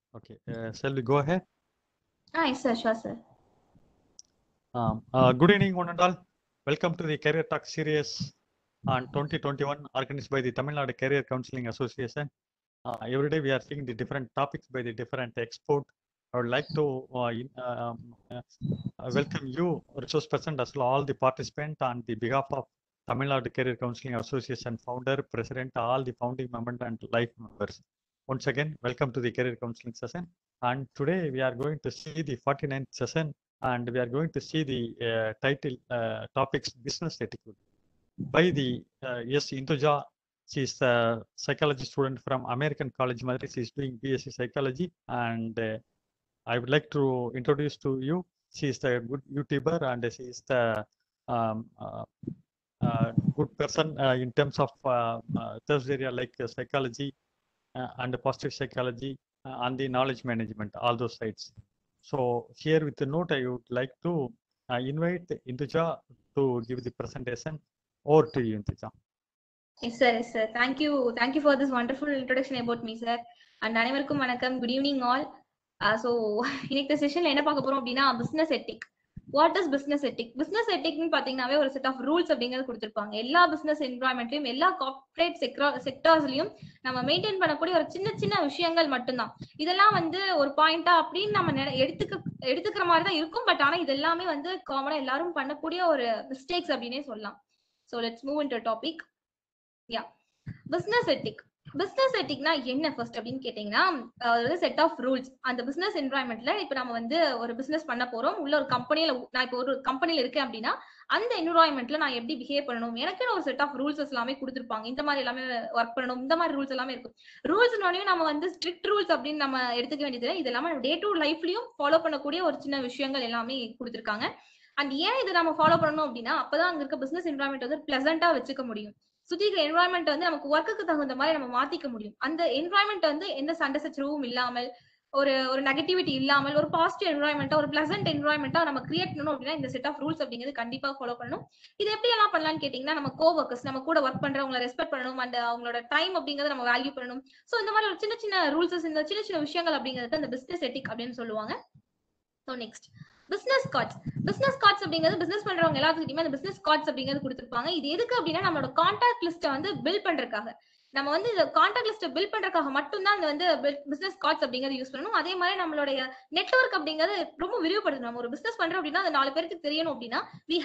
Okay, shall we go ahead? Yes, sir. Sure, sir. Good evening, one and all. Welcome to the Career Talk series on 2021, organized by the Tamil Nadu Career Counseling Association. Every day we are seeing the different topics by the different expert. I would like to welcome you, resource person, as well all the participants on the behalf of Tamil Nadu Career Counseling Association founder, president, all the founding members and life members. Once again, welcome to the Career Counseling session. And today we are going to see the 49th session, and we are going to see the title topics business etiquette by the yes Induja. She is a psychology student from American College Madrid. She is doing BSc psychology, and I would like to introduce to you. She is a good YouTuber, and she is the um, good person in terms of this area like psychology and positive psychology and the knowledge management, all those sides. So here with the note, I would like to invite Induja to give the presentation. Over to you, Induja. Yes, sir. Yes, sir. Thank you. Thank you for this wonderful introduction about me, sir. And அனைவருக்கும் வணக்கம். Good evening, all. So இன்னைக்கு செஷன்ல என்ன பார்க்க போறோம் அப்படின்னா business ethic. What is business ethic? Business எத்திக்னு பாத்தீங்கன்னாவே ஒரு செட் ஆஃப் ரூல்ஸ் அப்படிங்கிறது கொடுத்திருப்பாங்க. எல்லா பிசினஸ் என்வரான்மெண்ட்லயும், எல்லா கார்ப்பரேட் செக்டார்ஸ்லயும் நம்ம மெயின்டைன் பண்ணக்கூடிய ஒரு சின்ன சின்ன விஷயங்கள் மட்டும்தான். இதெல்லாம் வந்து ஒரு பாயிண்டா அப்படின்னு நம்ம எடுத்துக்கிற மாதிரி தான் இருக்கும். பட் ஆனா இது எல்லாமே வந்து காமனா எல்லாரும் பண்ணக்கூடிய ஒரு மிஸ்டேக்ஸ் அப்படின்னே சொல்லலாம். So let's move into topic. Yeah, business ethic. Business எத்திக்னா என்ன ஃபர்ஸ்ட் அப்படின்னு கேட்டீங்கன்னா, அதாவது செட் ஆஃப் ரூல்ஸ். அந்த பிசினஸ் என்வரான்மெண்ட்ல இப்ப நம்ம வந்து ஒரு பிசினஸ் பண்ண போறோம், உள்ள ஒரு கம்பெனில, நான் இப்போ ஒரு கம்பெனில இருக்கேன் அப்படின்னா அந்த என்வரான்மெண்ட்ல நான் எப்படி பிஹேவ் பண்ணணும், எனக்குன்னு ஒரு செட் ஆஃப் ரூல்ஸ் எல்லாமே கொடுத்துருப்பாங்க. இந்த மாதிரி எல்லாமே ஒர்க் பண்ணணும், இந்த மாதிரி ரூல்ஸ் எல்லாமே இருக்கும். ரூல்ஸ்னோடனே நம்ம வந்து ஸ்ட்ரிக்ட் ரூல்ஸ் அப்படின்னு நம்ம எடுத்துக்க வேண்டியது இது எல்லாமே டே டு லைஃப்லயும் ஃபாலோ பண்ணக்கூடிய ஒரு சின்ன விஷயங்கள் எல்லாமே கொடுத்துருக்காங்க. அண்ட் ஏன் இதை நம்ம ஃபாலோ பண்ணணும் அப்படின்னா அப்பதான் அங்க இருக்க பிசினஸ் என்வரான்மெண்ட் வந்து பிளசண்டா வச்சுக்க முடியும். சுத்தி இருக்கிற என்வரான்மெண்ட் வந்து நமக்கு ஒர்க்குக்கு தகுந்த மாதிரி நம்ம மாத்திக்க முடியும். அந்த என்வரான்மெண்ட் வந்து எந்த சண்டை சச்சரவும் இல்லாமல், ஒரு நெகட்டிவிட்டி இல்லாமல், ஒரு பாசிட்டிவ் என்வரான்மெண்டா, ஒரு பிளசன்ட் என்வரான்மெண்டா நம்ம கிரியேட் பண்ணணும் அப்படின்னா இந்த செட் ஆஃப் ரூல்ஸ் அப்படிங்கிறது கண்டிப்பா ஃபாலோ பண்ணணும். இது எப்படி எல்லாம் பண்ணலாம்னு கேட்டீங்கன்னா, நம்ம கோவர்க்கர்ஸ், நம்ம கூட ஒர்க் பண்றவங்களை ரெஸ்பெக்ட் பண்ணணும், அண்ட் அவங்களோட டைம் அப்படிங்கறத நம்ம வேல்யூ பண்ணணும். சோ இந்த மாதிரி ஒரு சின்ன சின்ன ரூல்ஸ், இந்த சின்ன சின்ன விஷயங்கள் அப்படிங்கிறது அந்த பிசினஸ் எத்திக் அப்படின்னு சொல்லுவாங்க. So next, business cards. Business cards அப்படிங்கிறது பிசினஸ் பண்றவங்க எல்லாத்துக்கிட்டையுமே அந்த பிசினஸ் கார்ட்ஸ் அப்படிங்கிறது கொடுத்துருப்பாங்க. இது எதுக்கு அப்படின்னா நம்மளோட கான்டாக்ட் லிஸ்ட்டை வந்து பில்ட் பண்றதுக்காக. நம்ம வந்து இந்த கான்டாக்ட் லிஸ்ட்டை பில்ட் பண்றதுக்காக மட்டும்தான் அந்த வந்து பிசினஸ் கார்ட்ஸ் அப்படிங்கிறது யூஸ் பண்ணணும். அதே மாதிரி நம்மளுடைய நெட்வொர்க் அப்படிங்கிறது ரொம்ப விரிவுபடுத்தணும். நம்ம ஒரு பிசினஸ் பண்றோம் அப்படின்னா அது 4 பேருக்கு தெரியணும் அப்படின்னா we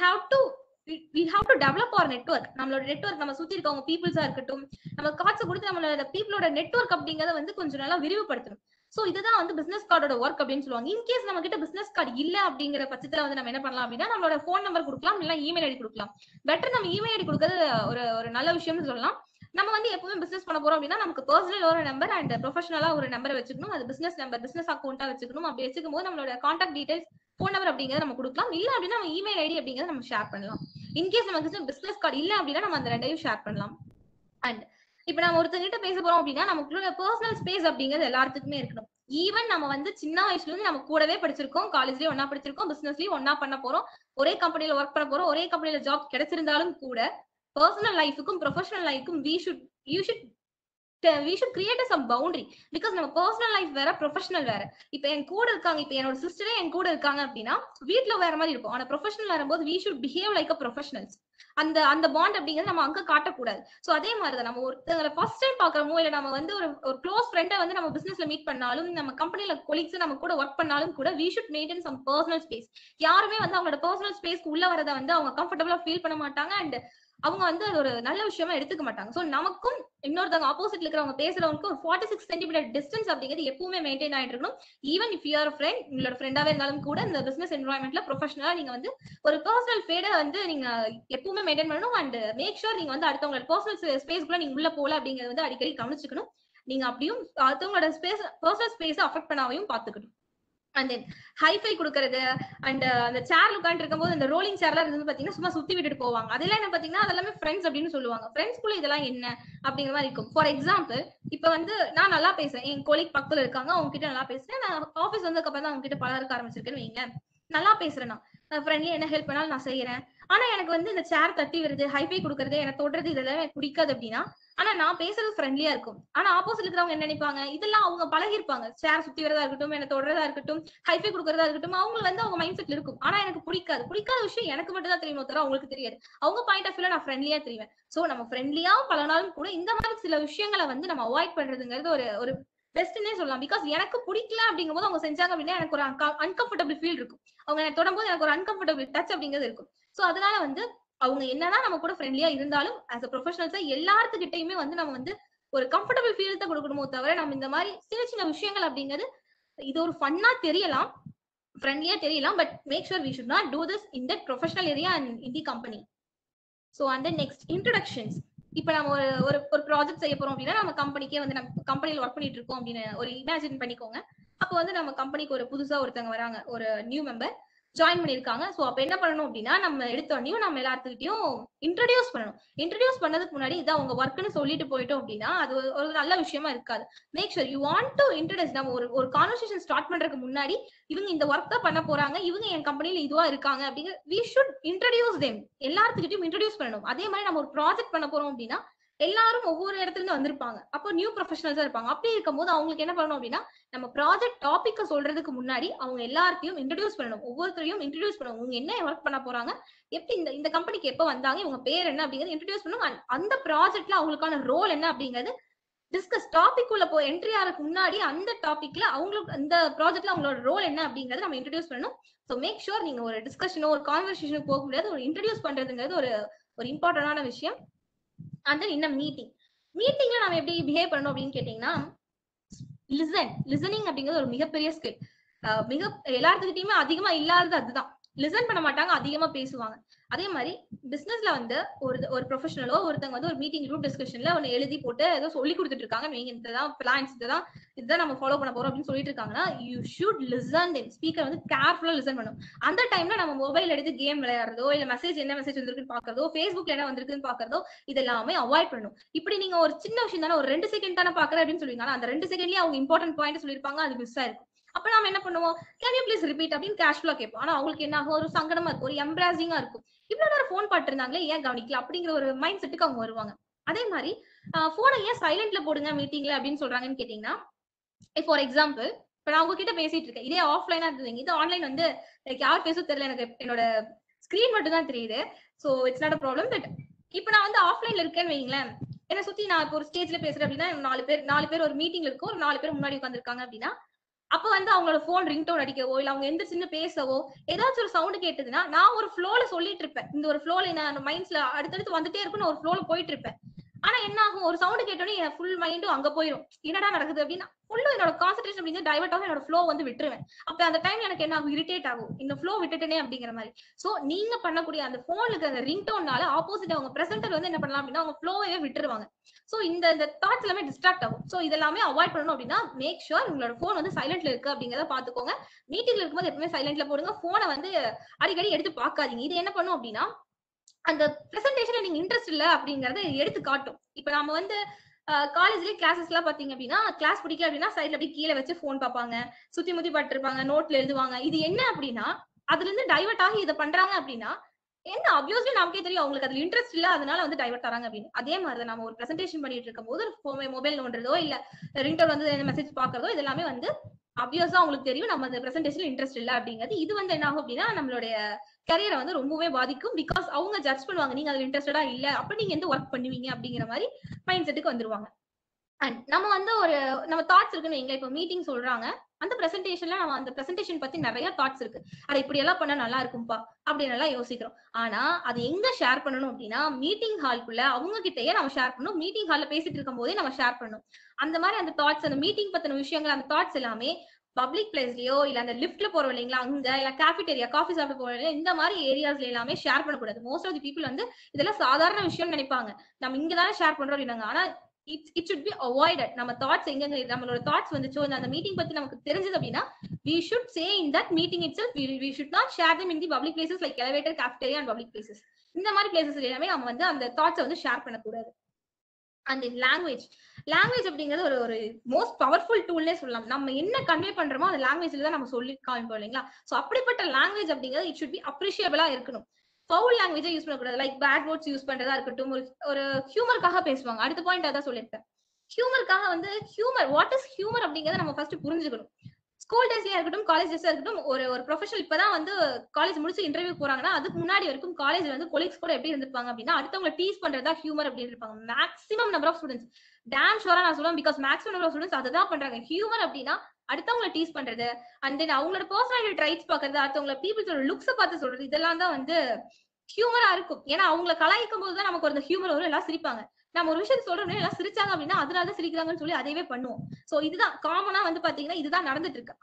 have to develop our network. நம்மளோட நெட்வொர்க், நம்ம சுத்தி இருக்கவங்க பீப்புள்ஸா இருக்கட்டும், நம்ம கார்ட்ஸ் கொடுத்து நம்மளோட பீப்புளோட நெட்வொர்க் அப்படிங்கறத வந்து கொஞ்சம் நல்லா விரிவுபடுத்தணும். சோ இதுதான் வந்து பிசினஸ் கார்டோட ஒர்க் அப்படின்னு சொல்லுவாங்க. இன்கேஸ் நம்ம கிட்ட பிசினஸ் கார்டு இல்ல அப்படிங்கிற பட்சத்துல வந்து நம்ம என்ன பண்ணலாம் அப்படின்னா நம்மளோட போன் நம்பர் கொடுக்கலாம், இல்ல இமெயில் ஐடி கொடுக்கலாம். பெட்டர் நம்ம இமெயில் ஐடி கொடுக்கறது ஒரு நல்ல விஷயம்னு சொல்லலாம். நம்ம வந்து எப்பவுமே பிசினஸ் பண்ண போறோம் அப்படின்னா நமக்கு பர்சனல் ஒரு நம்பர் அண்ட் ப்ரொஃபஷனலா ஒரு நம்பரை வச்சுக்கணும். அது பிசினஸ் நம்பர், பிசினஸ் அக்கௌண்டா வச்சுக்கணும். அப்படி வச்சுக்கும் போது நம்மளோட கான்டாக்ட் டீடைல்ஸ், போன் நம்பர் அப்படிங்கறத நம்ம கொடுக்கலாம். இல்ல அப்படின்னா நம்ம இமெயில் ஐடி அப்படிங்கறத நம்ம ஷேர் பண்ணலாம். இன்கேஸ் நமக்கு பிசினஸ் கார்டு இல்ல அப்படின்னா நம்ம அந்த ரெண்டையும் ஷேர் பண்ணலாம். அண்ட் இப்ப நம்ம ஒருத்தங்கிட்ட பேச போறோம் அப்படின்னா நமக்குள்ள பர்சனல் ஸ்பேஸ் அப்படிங்கிறது எல்லாத்துக்குமே இருக்கணும். ஈவன் நம்ம வந்து சின்ன வயசுல இருந்து நம்ம கூடவே படிச்சிருக்கோம், காலேஜ்லயும் ஒன்னா படிச்சிருக்கோம், பிசினஸ்லயும் ஒன்னா பண்ண போறோம், ஒரே கம்பெனில ஒர்க் பண்ண போறோம், ஒரே கம்பெனில ஜாப் கிடைச்சிருந்தாலும் கூட பர்சனல் லைஃபுக்கும் ப்ரொஃபஷனல் லைஃபுக்கும் we should create some boundary. because நம்ம பர்சனல் லைஃப் வேற, ப்ரொஃபஷனல் வேற. இப்ப என் கூட இருக்காங்க, இப்ப என்னோட சிஸ்டரே என் கூட இருக்காங்க அப்படின்னா வீட்டுல வேற மாதிரி இருக்கும். ஆனா ப்ரொஃபஷனல் வரும்போது we should behave like a professionals. அந்த பாண்ட் அப்படிங்கறது நம்ம அங்க காட்டக்கூடாது. சோ அதே மாதிரிதான் நம்ம ஒருத்தங்களை ஃபர்ஸ்ட் டைம் பாக்குறோமோ, இல்ல நம்ம வந்து ஒரு க்ளோஸ் ஃப்ரெண்டை வந்து நம்ம பிசினஸ்ல மீட் பண்ணாலும், நம்ம கம்பெனில கொலீக்ஸ் நம்ம கூட ஒர்க் பண்ணாலும் கூட we should maintain some personal space. யாருமே வந்து அவங்களோட பர்சனல் ஸ்பேஸ்க்கு உள்ள வரதை வந்து அவங்க கம்ஃபர்டபுளா ஃபீல் பண்ண மாட்டாங்க. அண்ட் அவங்க வந்து அது ஒரு நல்ல விஷயமா எடுத்துக்க மாட்டாங்க. சோ நமக்கும் இன்னொருத்தவங்க ஆப்போசிட்ல இருக்கிறவங்க பேசுறவங்களுக்கு ஒரு 46 சென்டிமீட்டர் டிஸ்டன்ஸ் அப்படிங்கிறது எப்பவுமே மெயின்டைன் ஆயிட்டு இருக்கணும். Even if you are friend, உங்களோட ஃப்ரெண்டாவே இருந்தாலும் கூட இந்த பிசினஸ் என்வரான்மெண்ட்ல ப்ரொஃபஷனலா நீங்க வந்து ஒரு பர்சனல் ஸ்பேஸை வந்து நீங்க எப்பவுமே மெயின்டைன் பண்ணணும். அண்ட் மேக் ஷூர் நீங்க வந்து அடுத்தவங்களோட பர்சனல் ஸ்பேஸ்க்குள்ள நீங்க உள்ள போல அப்படிங்கறது வந்து அடிக்கடி கவனிச்சுக்கணும். நீங்க அப்படியும் அடுத்தவங்களோட பர்சனல் ஸ்பேஸை அஃபெக்ட் பண்ணாவையும் பாத்துக்கணும். அண்ட் தென் ஹைஃபை கொடுக்கறது, அண்ட் அந்த சேர்ல உட்காந்து இருக்கும்போது அந்த ரோலிங் சேர்ல இருந்து பாத்தீங்கன்னா சும்மா சுத்தி விட்டுட்டு போவாங்க. அதெல்லாம் என்ன பாத்தீங்கன்னா அதெல்லாமே ஃப்ரெண்ட்ஸ் அப்படின்னு சொல்லுவாங்க. ஃப்ரெண்ட்ஸ்குள்ள இதெல்லாம் என்ன அப்படிங்கிற மாதிரி இருக்கும். ஃபார் எக்ஸாம்பிள், இப்ப வந்து நான் நல்லா பேசுறேன், என் கொலீக் பக்கத்துல இருக்காங்க, அவங்க கிட்ட நல்லா பேசுறேன், நான் ஆஃபீஸ் வந்ததுக்கு அப்புறம் தான் அவங்க கிட்ட பழக ஆரம்பிச்சிருக்கேன்னு வைங்க. நல்லா பேசுறேன், நான் ஃப்ரெண்ட்லி, என்ன ஹெல்ப் பண்ணாலும் நான் செய்யறேன். ஆனா எனக்கு வந்து இந்த சேர் தட்டி வருது, ஹைஃபை கொடுக்கறது, எனக்கு தொடுறது இதெல்லாம் எனக்கு பிடிக்காது அப்படின்னா, ஆனா நான் பேசுறது ஃப்ரெண்ட்லியா இருக்கும். ஆனா ஆப்போசிட்ல இருக்கிறவங்க என்ன நினைப்பாங்க, இதெல்லாம் அவங்க பழகிருப்பாங்க. சேர் சுத்தி வரதா இருக்கட்டும், என்ன தொடுறதா இருக்கட்டும், ஹைஃபை கொடுக்கறதா இருக்கட்டும், அவங்க வந்து அவங்க மைண்ட் செட்ல இருக்கும். ஆனா எனக்கு பிடிக்காது. பிடிக்காத விஷயம் எனக்கு மட்டும் தான் தெரியுமோ தவிர அவங்களுக்கு தெரியாது. அவங்க பாயிண்ட் ஆஃப் வியூல நான் ஃப்ரெண்ட்லியா தெரிவேன். சோ நம்ம ஃப்ரெண்ட்லியா பழகினாலும் கூட இந்த மாதிரி சில விஷயங்களை வந்து நம்ம அவாய்ட் பண்றதுங்கிறது ஒரு ஒரு பெஸ்ட்னே சொல்லலாம். பிகாஸ் எனக்கு பிடிக்கல அப்படிங்கும்போது அவங்க செஞ்சாங்க அப்படின்னா எனக்கு ஒரு அன்கம்ஃபர்டபிள் ஃபீல் இருக்கும். அவங்க எனக்கு தொடும்போது எனக்கு ஒரு அன்கம்ஃபர்டபிள் டச் அப்படிங்கிறது இருக்கும். சோ அதனால வந்து அவங்க என்னதான் நம்ம கூட ஃப்ரெண்ட்லியா இருந்தாலும் ஆஸ் அ ப்ரொஃபஷனல்ஸா எல்லாத்துக்கிட்டையுமே வந்து நம்ம வந்து ஒரு கம்ஃபர்டபிள் ஃபீல் தான் கொடுக்கணுமோ தவிர நம்ம இந்த மாதிரி சின்ன சின்ன விஷயங்கள் அப்படிங்கிறது இது ஒரு ஃபன்னா தெரியலாம், ஃப்ரெண்ட்லியா தெரியலாம், but make sure we should not do this in that professional area and in the company. So and then next introductions. இப்போ நம்ம ஒரு ஒரு ஒரு ப்ராஜெக்ட் செய்ய போறோம் அப்படின்னா நம்ம கம்பெனிக்கே வந்து நம்ம கம்பெனியில் ஒர்க் பண்ணிட்டு இருக்கோம் அப்படின்னு ஒரு இமேஜின் பண்ணிக்கோங்க. அப்போ வந்து நம்ம கம்பெனிக்கு ஒரு புதுசா ஒருத்தவங்க வராங்க, ஒரு நியூ மெம்பர் ஜாயின் பண்ணிருக்காங்க. ஸோ அப்ப என்ன பண்ணணும் அப்படின்னா நம்ம எடுத்தோடனையும் நம்ம எல்லாத்துக்கிட்டையும் இன்ட்ரடியூஸ் பண்ணணும். இன்ட்ரடியூஸ் பண்ணதுக்கு முன்னாடி இதான் உங்க ஒர்க்னு சொல்லிட்டு போயிட்டோம் அப்படின்னா அது ஒரு நல்ல விஷயமா இருக்காது. Make sure you want to introduce. நம்ம ஒரு கான்வர்சேஷன் ஸ்டார்ட் பண்றதுக்கு முன்னாடி இவங்க இந்த ஒர்க் தான் பண்ண போறாங்க, இவங்க என் கம்பெனில இதுவா இருக்காங்க அப்படிங்கிற வி ஷுட் இன்ட்ரடியூஸ் தெம். எல்லாத்துக்கிட்டையும் இன்ட்ரடியூஸ் பண்ணணும். அதே மாதிரி நம்ம ஒரு ப்ராஜெக்ட் பண்ண போறோம் அப்படின்னா எல்லாரும் ஒவ்வொரு இடத்துல இருந்து வந்திருப்பாங்க. அப்போ நியூ ப்ரொஃபஷனல்ஸா இருப்பாங்க. அப்படி இருக்கும்போது அவங்களுக்கு என்ன பண்ணணும் அப்படின்னா நம்ம ப்ராஜெக்ட் டாபிக்க சொல்றதுக்கு முன்னாடி அவங்க எல்லாத்தையும் இன்ட்ரடியூஸ் பண்ணணும். ஒவ்வொருத்தரையும் இன்ட்ரடியூஸ் பண்ணணும். இவங்க என்ன ஒர்க் பண்ண போறாங்க, எப்படி இந்த இந்த கம்பெனிக்கு எப்ப வந்தாங்க, இவங்க பேர் என்ன அப்படிங்கறது இன்ட்ரடியூஸ் பண்ணணும். அந்த ப்ராஜெக்ட்ல அவங்களுக்கான ரோல் என்ன அப்படிங்கிறது டிஸ்கஸ். டாபிக் உள்ள போ என்ட்ரி ஆகிறதுக்கு முன்னாடி அந்த டாபிக்ல அவங்களுக்கு இந்த ப்ராஜெக்ட்ல அவங்களோட ரோல் என்ன அப்படிங்கறத நம்ம இன்ட்ரடியூஸ் பண்ணணும். ஸோ மேக் ஷூர் நீங்க ஒரு டிஸ்கஷனோ ஒரு கான்வர்சேஷனுக்கு போக முடியாது, ஒரு இன்ட்ரடியூஸ் பண்றதுங்கிறது ஒரு ஒரு இம்பார்ட்டன்டான விஷயம். அண்ட் தென் இந்த மீட்டிங்ல நம்ம எப்படி பிஹேவ் பண்ணணும் அப்படின்னு கேட்டீங்கன்னா லிசனிங் அப்படிங்கிறது ஒரு மிகப்பெரிய ஸ்கில். மிக எல்லாத்துக்கிட்டையுமே அதிகமா இல்லாதது அதுதான். லிசன் பண்ண மாட்டாங்க, அதிகமா பேசுவாங்க. அதே மாதிரி பிசினஸ்ல வந்து ஒரு ப்ரொஃபஷனலோ ஒருத்தவங்க வந்து ஒரு மீட்டிங் குரூப் டிஸ்கஷன்ல ஒன்னு எழுதி போட்டு ஏதோ சொல்லி கொடுத்துட்டு இருக்காங்க, நீங்க இதுதான் பிளான்ஸ், இதுதான் நம்ம ஃபாலோ பண்ண போறோம் அப்படின்னு சொல்லிட்டு இருக்காங்கன்னா you should listen them. Speaker வந்து கேர்ஃபுல்லா லிசன் பண்ணும். அந்த டைம்ல நம்ம மொபைல் எடுத்து கேம் விளையாடுறதோ இல்ல என்ன மெசேஜ் வந்திருக்குன்னு பாக்குறதோ ஃபேஸ்புக்ல என்ன வந்திருக்குன்னு பாக்குறதோ இதெல்லாமே அவாய்ட் பண்ணணும். இப்படி நீங்க ஒரு சின்ன விஷயம் தானே, ஒரு 2 செகண்ட் தானே பாக்குறேன் அப்படின்னு சொல்லுவீங்க, அந்த 2 செகண்ட்லயே அவங்க இம்பார்ட்டன்ட் பாயிண்ட் சொல்லிருப்பாங்க, அது மிஸ் ஆயிருக்கும். அப்ப நாம என்ன பண்ணுவோம், கேன் யூ ப்ளீஸ் ரிப்பீட் அப்படின்னு கேஷுவலா கேட்போம். ஆனா அவங்களுக்கு என்ன ஆகும், ஒரு சங்கடமா இருக்கும், ஒரு எம்பாரசிங்கா இருக்கும். இவ்வளவு நேரம் போன் பாட்டு இருந்தாங்களே ஏன் கவனிக்கல அப்படிங்கிற ஒரு மைண்ட் செட்டுக்கு அவங்க வருவாங்க. அதே மாதிரி போனை ஏன் சைலண்ட்ல போடுங்க மீட்டிங்ல அப்படின்னு சொல்றாங்கன்னு கேட்டீங்கன்னா, ஃபார் எக்ஸாம்பிள் இப்ப நான் உங்ககிட்ட பேசிட்டு இருக்கேன், இதே ஆஃப்லைனா இருந்ததுங்க, இது ஆன்லைன் வந்து யார் பேச தெரியல, எனக்கு என்னோட ஸ்கிரீன் மட்டும் தான் தெரியுது. So it's not a problem. But இப்ப நான் வந்து ஆஃப்லைன்ல இருக்கேன்னு வைங்களேன், என்ன சுத்தி நான் இப்போ ஒரு ஸ்டேஜ்ல பேசுறேன் அப்படின்னா நாலு பேர் ஒரு மீட்டிங்ல இருக்கும், ஒரு 4 பேர் முன்னாடி உட்காந்துருக்காங்க அப்படின்னா அப்ப வந்து அவங்களோட போன் ரிங்டோன் அடிக்கவோ இல்ல அவங்க எந்திரிச்சு பேசவோ ஏதாச்சும் ஒரு சவுண்ட் கேட்டதுன்னா நான் ஒரு ஃப்ளோல சொல்லிட்டு இருப்பேன். இந்த ஒரு ஃப்ளோல நான் மைண்ட்ஸ்ல அடுத்தடுத்து வந்துட்டே இருக்குன்னு ஒரு ஃப்ளோல போயிட்டு இருப்பேன். ஆனா என்ன ஆகும், ஒரு சவுண்ட் கேட்டோன்னே என் ஃபுல் மைண்டும் அங்க போயிடும், என்னடா நடக்குது அப்படின்னு ஃபுல்லா என்னோட கான்சென்ட்ரேஷன் அப்படிங்கிறது டைவர்ட் ஆகும், என்னோட ஃப்ளோ வந்து விட்டுருவேன். அப்ப அந்த டைம்ல எனக்கு என்ன ஆகும், இரிட்டேட் ஆகும், இந்த ஃப்ளோ விட்டுட்டேனே அப்படிங்கிற மாதிரி. சோ நீங்க பண்ணக்கூடிய அந்த போனுக்கு அந்த ரிங்டோன்னால ஆப்போசிட் அவங்க பிரசன்டர் வந்து என்ன பண்ணலாம் அப்படின்னா அவங்க ஃப்ளோவே விட்டுருவாங்க. சோ இந்த தாட்ஸ் எல்லாமே டிஸ்ட்ராக்ட் ஆகும். சோ இதெல்லாமே அவாய்ட் பண்ணணும் அப்படின்னா மேக் ஷூர் உங்களோட போன் வந்து சைலண்ட்ல இருக்கு அப்படிங்கறத பாத்துக்கோங்க. மீட்டிங்ல இருக்கும்போது எப்பவுமே சைலண்ட்ல போடுங்க. போனை வந்து அடிக்கடி எடுத்து பார்க்காதீங்க. இது என்ன பண்ணும் அப்படின்னா அந்த பிரசன்டேஷன்ல நீங்க இன்ட்ரெஸ்ட் இல்ல அப்படிங்கறத எடுத்து காட்டும். இப்ப நாம வந்து காலேஜ்லயே கிளாஸஸ் எல்லாம் பாத்தீங்க அப்படின்னா கிளாஸ் பிடிக்கல அப்படின்னா சைட்ல அப்படியே கீழே வச்சு போன் பார்ப்பாங்க, சுத்தி முத்தி பாட்டு இருப்பாங்க, நோட்ல எழுதுவாங்க. இது என்ன அப்படின்னா அதுல இருந்து டைவர்ட் ஆகி இதை பண்றாங்க அப்படின்னா என்ன அப்வியஸ்லி நமக்கே தெரியும் அவங்களுக்கு அதுல இன்ட்ரெஸ்ட் இல்ல, அதனால வந்து டைவர்ட் ஆறாங்க அப்படின்னு. அதே மாதிரி நம்ம ஒரு பிரசன்டேஷன் பண்ணிட்டு இருக்கும் போது மொபைல் நோண்டுறதோ இல்ல ரிங்டோன் வந்து மெசேஜ் பாக்குறதோ இதெல்லாமே வந்து அப்வியஸா அவங்களுக்கு தெரியும் நம்ம அந்த பிரசன்டேஷன் இன்ட்ரெஸ்ட் இல்ல அப்படிங்கிறது. இது வந்து என்ன ஆகும் அப்படின்னா நம்மளுடைய கரியரை வந்து ரொம்பவே பாதிக்கும். பிகாஸ் அவங்க ஜட்ஜ் பண்ணுவாங்க, நீங்க அதுல இன்ட்ரெஸ்டடா இல்ல, அப்ப நீங்க எந்த ஒர்க் பண்ணுவீங்க அப்படிங்கிற மாதிரி மைண்ட் செட்டுக்கு வந்துருவாங்க. அண்ட் நம்ம வந்து ஒரு நம்ம தாட்ஸ் இருக்குன்னு வைங்களேன், இப்போ மீட்டிங் சொல்றாங்க, அந்த பிரசன்டேஷன்ல நம்ம அந்த பிரசன்டேஷன் பத்தி நிறைய தாட்ஸ் இருக்கு. அதை இப்படி எல்லாம் பண்ணா நல்லா இருக்கும்பா அப்படின்னு எல்லாம் யோசிக்கிறோம். ஆனா அது எங்க ஷேர் பண்ணணும் அப்படின்னா மீட்டிங் ஹால்குள்ள அவங்க கிட்டயே நம்ம ஷேர் பண்ணணும். மீட்டிங் ஹால்ல பேசிட்டு இருக்கும் போதே நம்ம ஷேர் பண்ணணும். அந்த மாதிரி அந்த தாட்ஸ், அந்த மீட்டிங் பத்தின விஷயங்கள், அந்த தாட்ஸ் எல்லாமே பப்ளிக் பிளேஸ்லயோ இல்ல அந்த லிஃப்ட்ல போறோம் இல்லைங்களா, அங்க இல்ல கேஃபிடேரியா காஃபி சாப்பிட போறோம், இந்த மாதிரி ஏரியாஸ்ல எல்லாமே ஷேர் பண்ணக்கூடாது. மோஸ்ட் ஆஃப் தி பீப்புள் வந்து இதெல்லாம் சாதாரண விஷயம் நினைப்பாங்க, நம்ம இங்கதானே ஷேர் பண்றோம் அப்படின்னாங்க. ஆனா it should be avoided. நம்ம தாட்ஸ் எங்க நம்மளோட தாட்ஸ் வந்துச்சோ அந்த மீட்டிங் பத்தி நமக்கு தெரிஞ்சது அப்படின்னா we should say in that meeting itself, we should not share them in the public places like elevator, cafeteria and public places. இந்த மாதிரி பிளேசஸ் எல்லாமே நம்ம வந்து அந்த தாட்ஸை வந்து ஷேர் பண்ணக்கூடாது. அண்ட் லாங்குவேஜ் அப்படிங்கிறது ஒரு ஒரு மோஸ்ட் பவர்ஃபுல் டூல்னே சொல்லலாம். நம்ம என்ன கன்வே பண்றோமோ அந்த லாங்குவேஜ்ல தான் நம்ம சொல்லி காமிப்போம் இல்லைங்களா. சோ அப்படிப்பட்ட லாங்குவேஜ் அப்படிங்கிறது இட் ஷுட் பி அப்ரிஷியபிளா இருக்கணும். ஃபவுல் லாங்குவேஜை யூஸ் பண்ணக்கூடாது. லைக் பேட் வேர்ட்ஸ் யூஸ் பண்றதா இருக்கட்டும், ஒரு ஹியூமருக்காக பேசுவாங்க. அடுத்த பாயிண்ட் அதான் சொல்லியிருக்கேன். ஹியூமருக்காக வந்து ஹியூமர், வாட் இஸ் ஹியூமர் அப்படிங்கறத நம்ம ஃபர்ஸ்ட் புரிஞ்சுக்கணும். ஸ்கூல் டேஸ்லயா இருக்கட்டும், காலேஜ் டேஸ்ல இருக்கட்டும், ஒரு ப்ரொஃபஷனல் இப்பதான் வந்து காலேஜ் முடிச்சு இன்டர்வியூ போறாங்கன்னா அதுக்கு முன்னாடி வரைக்கும் காலேஜ்ல வந்து கொலீக்ஸ் கூட எப்படி இருந்திருப்பாங்க அப்படின்னா, அடுத்தவங்க டீஸ் பண்றதா ஹியூமர் அப்படின்னு இருப்பாங்க. மேக்ஸிமம் நம்பர் ஆஃப் ஸ்டூடெண்ட்ஸ், டேம் ஷோரா நான் சொல்லுவேன், because maximum number of students அதை பண்றாங்க. ஹியூமர் அப்படின்னா அடுத்தவங்களை டீஸ் பண்றது, அண்ட் தென் அவங்களோட பர்சனாலிட்டி ட்ரைட்ஸ் பாக்குறது, அடுத்தவங்கள பீப்புள்ஸோட லுக்ஸை பார்த்து சொல்றது, இதெல்லாம் தான் வந்து ஹியூமரா இருக்கும். ஏன்னா அவங்களை கலாய்க்கும் போதுதான் நமக்கு ஒரு ஹியூமர் வரும், எல்லாம் சிரிப்பாங்க. நம்ம ஒரு விஷயம் சொல்றோம்னா எல்லாம் சிரிச்சாங்க அப்படின்னா அதனால சிரிக்கிறாங்கன்னு சொல்லி அதையவே பண்ணுவோம். சோ இதுதான் காமனா வந்து பாத்தீங்கன்னா இதுதான் நடந்துட்டு இருக்கு.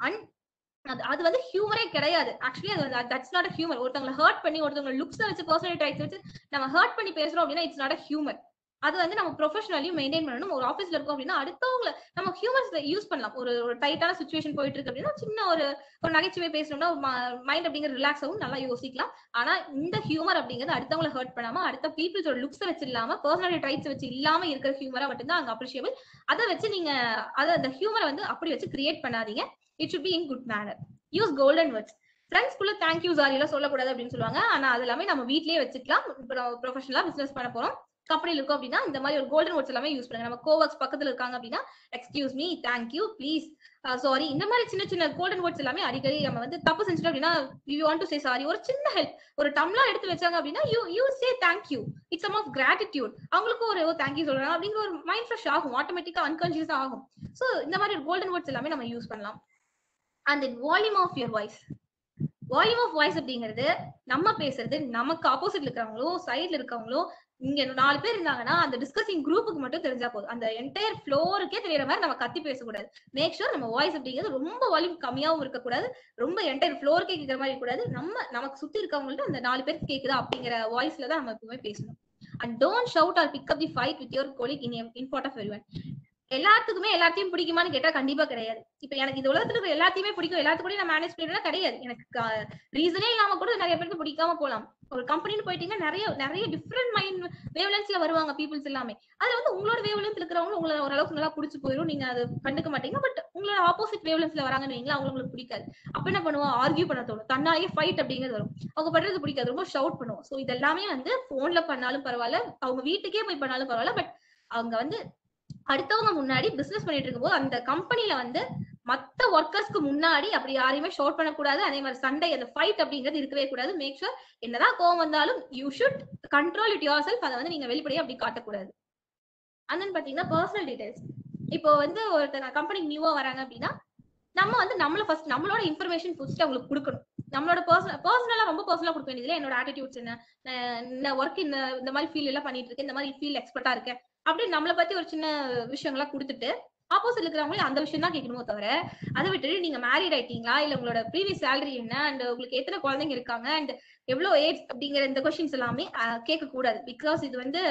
அது வந்து ஹியூமரே கிடையாது. ஆக்சுவலி அது தட்ஸ் நாட் அ ஹியூமர். ஒருத்தவங்களை ஹர்ட் பண்ணி, ஒருத்தவங்க லுக்ஸ் வச்சு, பர்சனாலிட்டி ட்ரைட்ஸ் வச்சு நம்ம ஹர்ட் பண்ணி பேசுறோம் அப்படின்னா இட்ஸ் நாட் அ ஹியூமர். அது வந்து நம்ம ப்ரொஃபஷனலியும் மெயின்டைன் பண்ணணும். ஒரு ஆஃபீஸ்ல இருக்கோம் அப்படின்னா அடுத்தவங்களை நம்ம ஹியூமர்ஸ் யூஸ் பண்ணலாம். ஒரு டைட்டான சுச்சுவேஷன் போயிட்டு இருக்கு அப்படின்னா சின்ன ஒரு நகைச்சுவை பேசணும்னா மைண்ட் அப்படிங்கிற ரிலாக்ஸ் ஆகும், நல்லா யோசிக்கலாம். ஆனா இந்த ஹியூமர் அப்படிங்கிறது அடுத்தவங்களை ஹர்ட் பண்ணாம, அடுத்த பீப்புள்ஸோட லுக்ஸ் வச்சு இல்லாம, பர்சனாலிட்டி ட்ரைட்ஸ் வச்சு இல்லாம இருக்கிற ஹியூமரா மட்டும்தான் அங்க அப்ரிஷியபிள். அதை வச்சு நீங்க அந்த ஹியூமரை வந்து அப்படி வச்சு கிரியேட் பண்ணாதீங்க. It should be in good manner. Use golden words. ஃப்ரெண்ட்ஸ்குள்ள தேங்க்யூ சாரி எல்லாம் சொல்லக்கூடாது அப்படின்னு சொல்லுவாங்க. ஆனா அது எல்லாமே நம்ம வீட்லயே வச்சுக்கலாம். ப்ரொஃபஷனலா பிசினஸ் பண்ண போறோம், கம்பெனில இருக்கும் அப்படின்னா இந்த மாதிரி ஒரு கோல்டன் வேர்ட்ஸ் எல்லாமே யூஸ் பண்ணுங்க. நம்ம கோவர்க்ஸ் பக்கத்துல இருக்காங்க அப்படின்னா excuse me, thank you, please, sorry, இந்த மாதிரி சின்ன சின்ன கோல்டன் வேர்ட்ஸ் எல்லாமே அடிக்கடி நம்ம வந்து தப்பு செஞ்சுட்டோம் அப்படின்னா you want to say sorry. ஒரு சின்ன ஹெல்ப், ஒரு டம்ளர் எடுத்து வச்சாங்க அப்படின்னா you say thank you, it's some of gratitude. அவங்களுக்கு ஒரு தேங்க்யூ சொல்றாங்க அப்படிங்கிற ஒரு மைண்ட் ஃப்ரெஷ் ஆகும், ஆட்டோமேட்டிக்கா அன்கான்சியஸா ஆகும். சோ இந்த மாதிரி ஒரு கோல்டன் வேர்ட்ஸ் எல்லாமே நம்ம யூஸ் பண்ணலாம். And then volume of your voice. Volume of voice அப்படிங்கிறது நம்ம பேசுறது நமக்கு ஆப்போசிட்ல இருக்கிறவங்களோ சைட்ல இருக்கவங்களோ, இங்க 4 பேர் இருந்தாங்கன்னா அந்த டிஸ்கசிங் குரூப்புக்கு மட்டும் தெரிஞ்சா போதும். அந்த என்டையர் ஃப்ளோருக்கே தெரியற மாதிரி நம்ம கத்தி பேசக்கூடாது. மேக் ஷூர் நம்ம வாய்ஸ் அப்படிங்கிறது ரொம்ப வால்யூம் கம்மியாவும் இருக்கக்கூடாது, ரொம்ப என்டையர் ஃப்ளோருக்கே கேட்கிற மாதிரி கூடாது. நமக்கு சுத்தி இருக்கவங்கள்ட்ட அந்த 4 பேருக்கு கேக்குதா அப்படிங்கிற வாய்ஸ்ல தான் நம்ம எப்பவுமே பேசணும். And don't shout or pick up the fight with your colleague in front of everyone. எல்லாத்துக்குமே எல்லாத்தையும் பிடிக்குமான்னு கேட்டா கண்டிப்பா கிடையாது. இப்ப எனக்கு இந்த உலகத்துல இருக்கிற எல்லாத்தையுமே பிடிக்கும், எல்லாத்துக்கூடயும் நான் மேனேஜ் பண்ணிடுறேன் கிடையாது. எனக்கு ரீசனே இல்லாம கூட நிறைய பேருக்கு பிடிக்காம போலாம். ஒரு கம்பெனின்னு போயிட்டீங்கன்னா நிறைய டிஃப்ரெண்ட் மைண்ட் வேவ்லென்ஸ்ல வருவாங்க பீப்புள்ஸ் எல்லாமே. அதுல வந்து உங்களோட வேவ்லென்ஸ் இருக்கிறவங்க உங்களை ஓரளவுக்கு நல்லா பிடிச்சி போயிடும், நீங்க அதை கண்டுக்க மாட்டீங்க. பட் உங்களோட ஆப்போசிட் வேவ்லென்ஸ்ல வராங்கன்னு வைங்களா, அவங்களுக்கு பிடிக்காது. அப்ப என்ன பண்ணுவோம், ஆர்கியூ பண்ண தோணும், தன்னாலேயே ஃபைட் அப்படிங்கிறது வரும். அவங்க பண்றது பிடிக்காது, ரொம்ப ஷவுட் பண்ணுவோம். சோ இதெல்லாமே வந்து போன்ல பண்ணாலும் பரவாயில்ல, அவங்க வீட்டுக்கே போய் பண்ணாலும் பரவாயில்ல, பட் அவங்க வந்து அடுத்தவங்க முன்னாடி பிசினஸ் பண்ணிட்டு இருக்கும்போது அந்த கம்பெனில வந்து மத்த ஒர்க்கர்ஸ்க்கு முன்னாடி அப்படி யாரையுமே ஷவுட் பண்ணக்கூடாது. அதே மாதிரி சண்டை, அந்த ஃபைட் அப்படிங்கிறது இருக்கவே கூடாது. மேக் ஷூர் என்னதான் கோவம் வந்தாலும் you should control it yourself. அதை வந்து நீங்க வெளிப்படையா அப்படி காட்டக்கூடாது. அண்ட் தென் பாத்தீங்கன்னா பர்சனல் டீடைல்ஸ். இப்போ வந்து ஒருத்தங்க கம்பெனிக்கு நியூவா வராங்க அப்படின்னா நம்ம வந்து நம்மளோட இன்ஃபர்மேஷன் ஃபர்ஸ்ட் அவங்களுக்கு கொடுக்கணும். நம்மளோட பர்சனலா ரொம்ப பர்சனலா கொடுக்க வேண்டியதுல என்னோட ஆட்டிடியூட்ஸ் என்ன, இந்த ஒர்க் இந்த மாதிரி ஃபீல்ட் எல்லாம் பண்ணிட்டு இருக்கேன், இந்த மாதிரி ஃபீல்ட் எக்ஸ்பர்ட்டா இருக்கேன் அப்படின்னு நம்மளை பத்தி ஒரு சின்ன விஷயங்களா கொடுத்துட்டு ஆப்போசிட் இருக்கிறவங்களே அந்த விஷயம் தான் கேட்கணுமோ தவிர, அதை விட்டுட்டு நீங்க மேரிட் ஆயிட்டீங்களா, இல்ல உங்களோட ப்ரீவியஸ் சேலரி என்ன, அண்ட் உங்களுக்கு எத்தனை குழந்தைங்க இருக்காங்க, அண்ட் எவ்வளவு ஏஜ் அப்படிங்கிற இந்த கொஸ்டின்ஸ் எல்லாமே கேட்க கூடாது. பிகாஸ்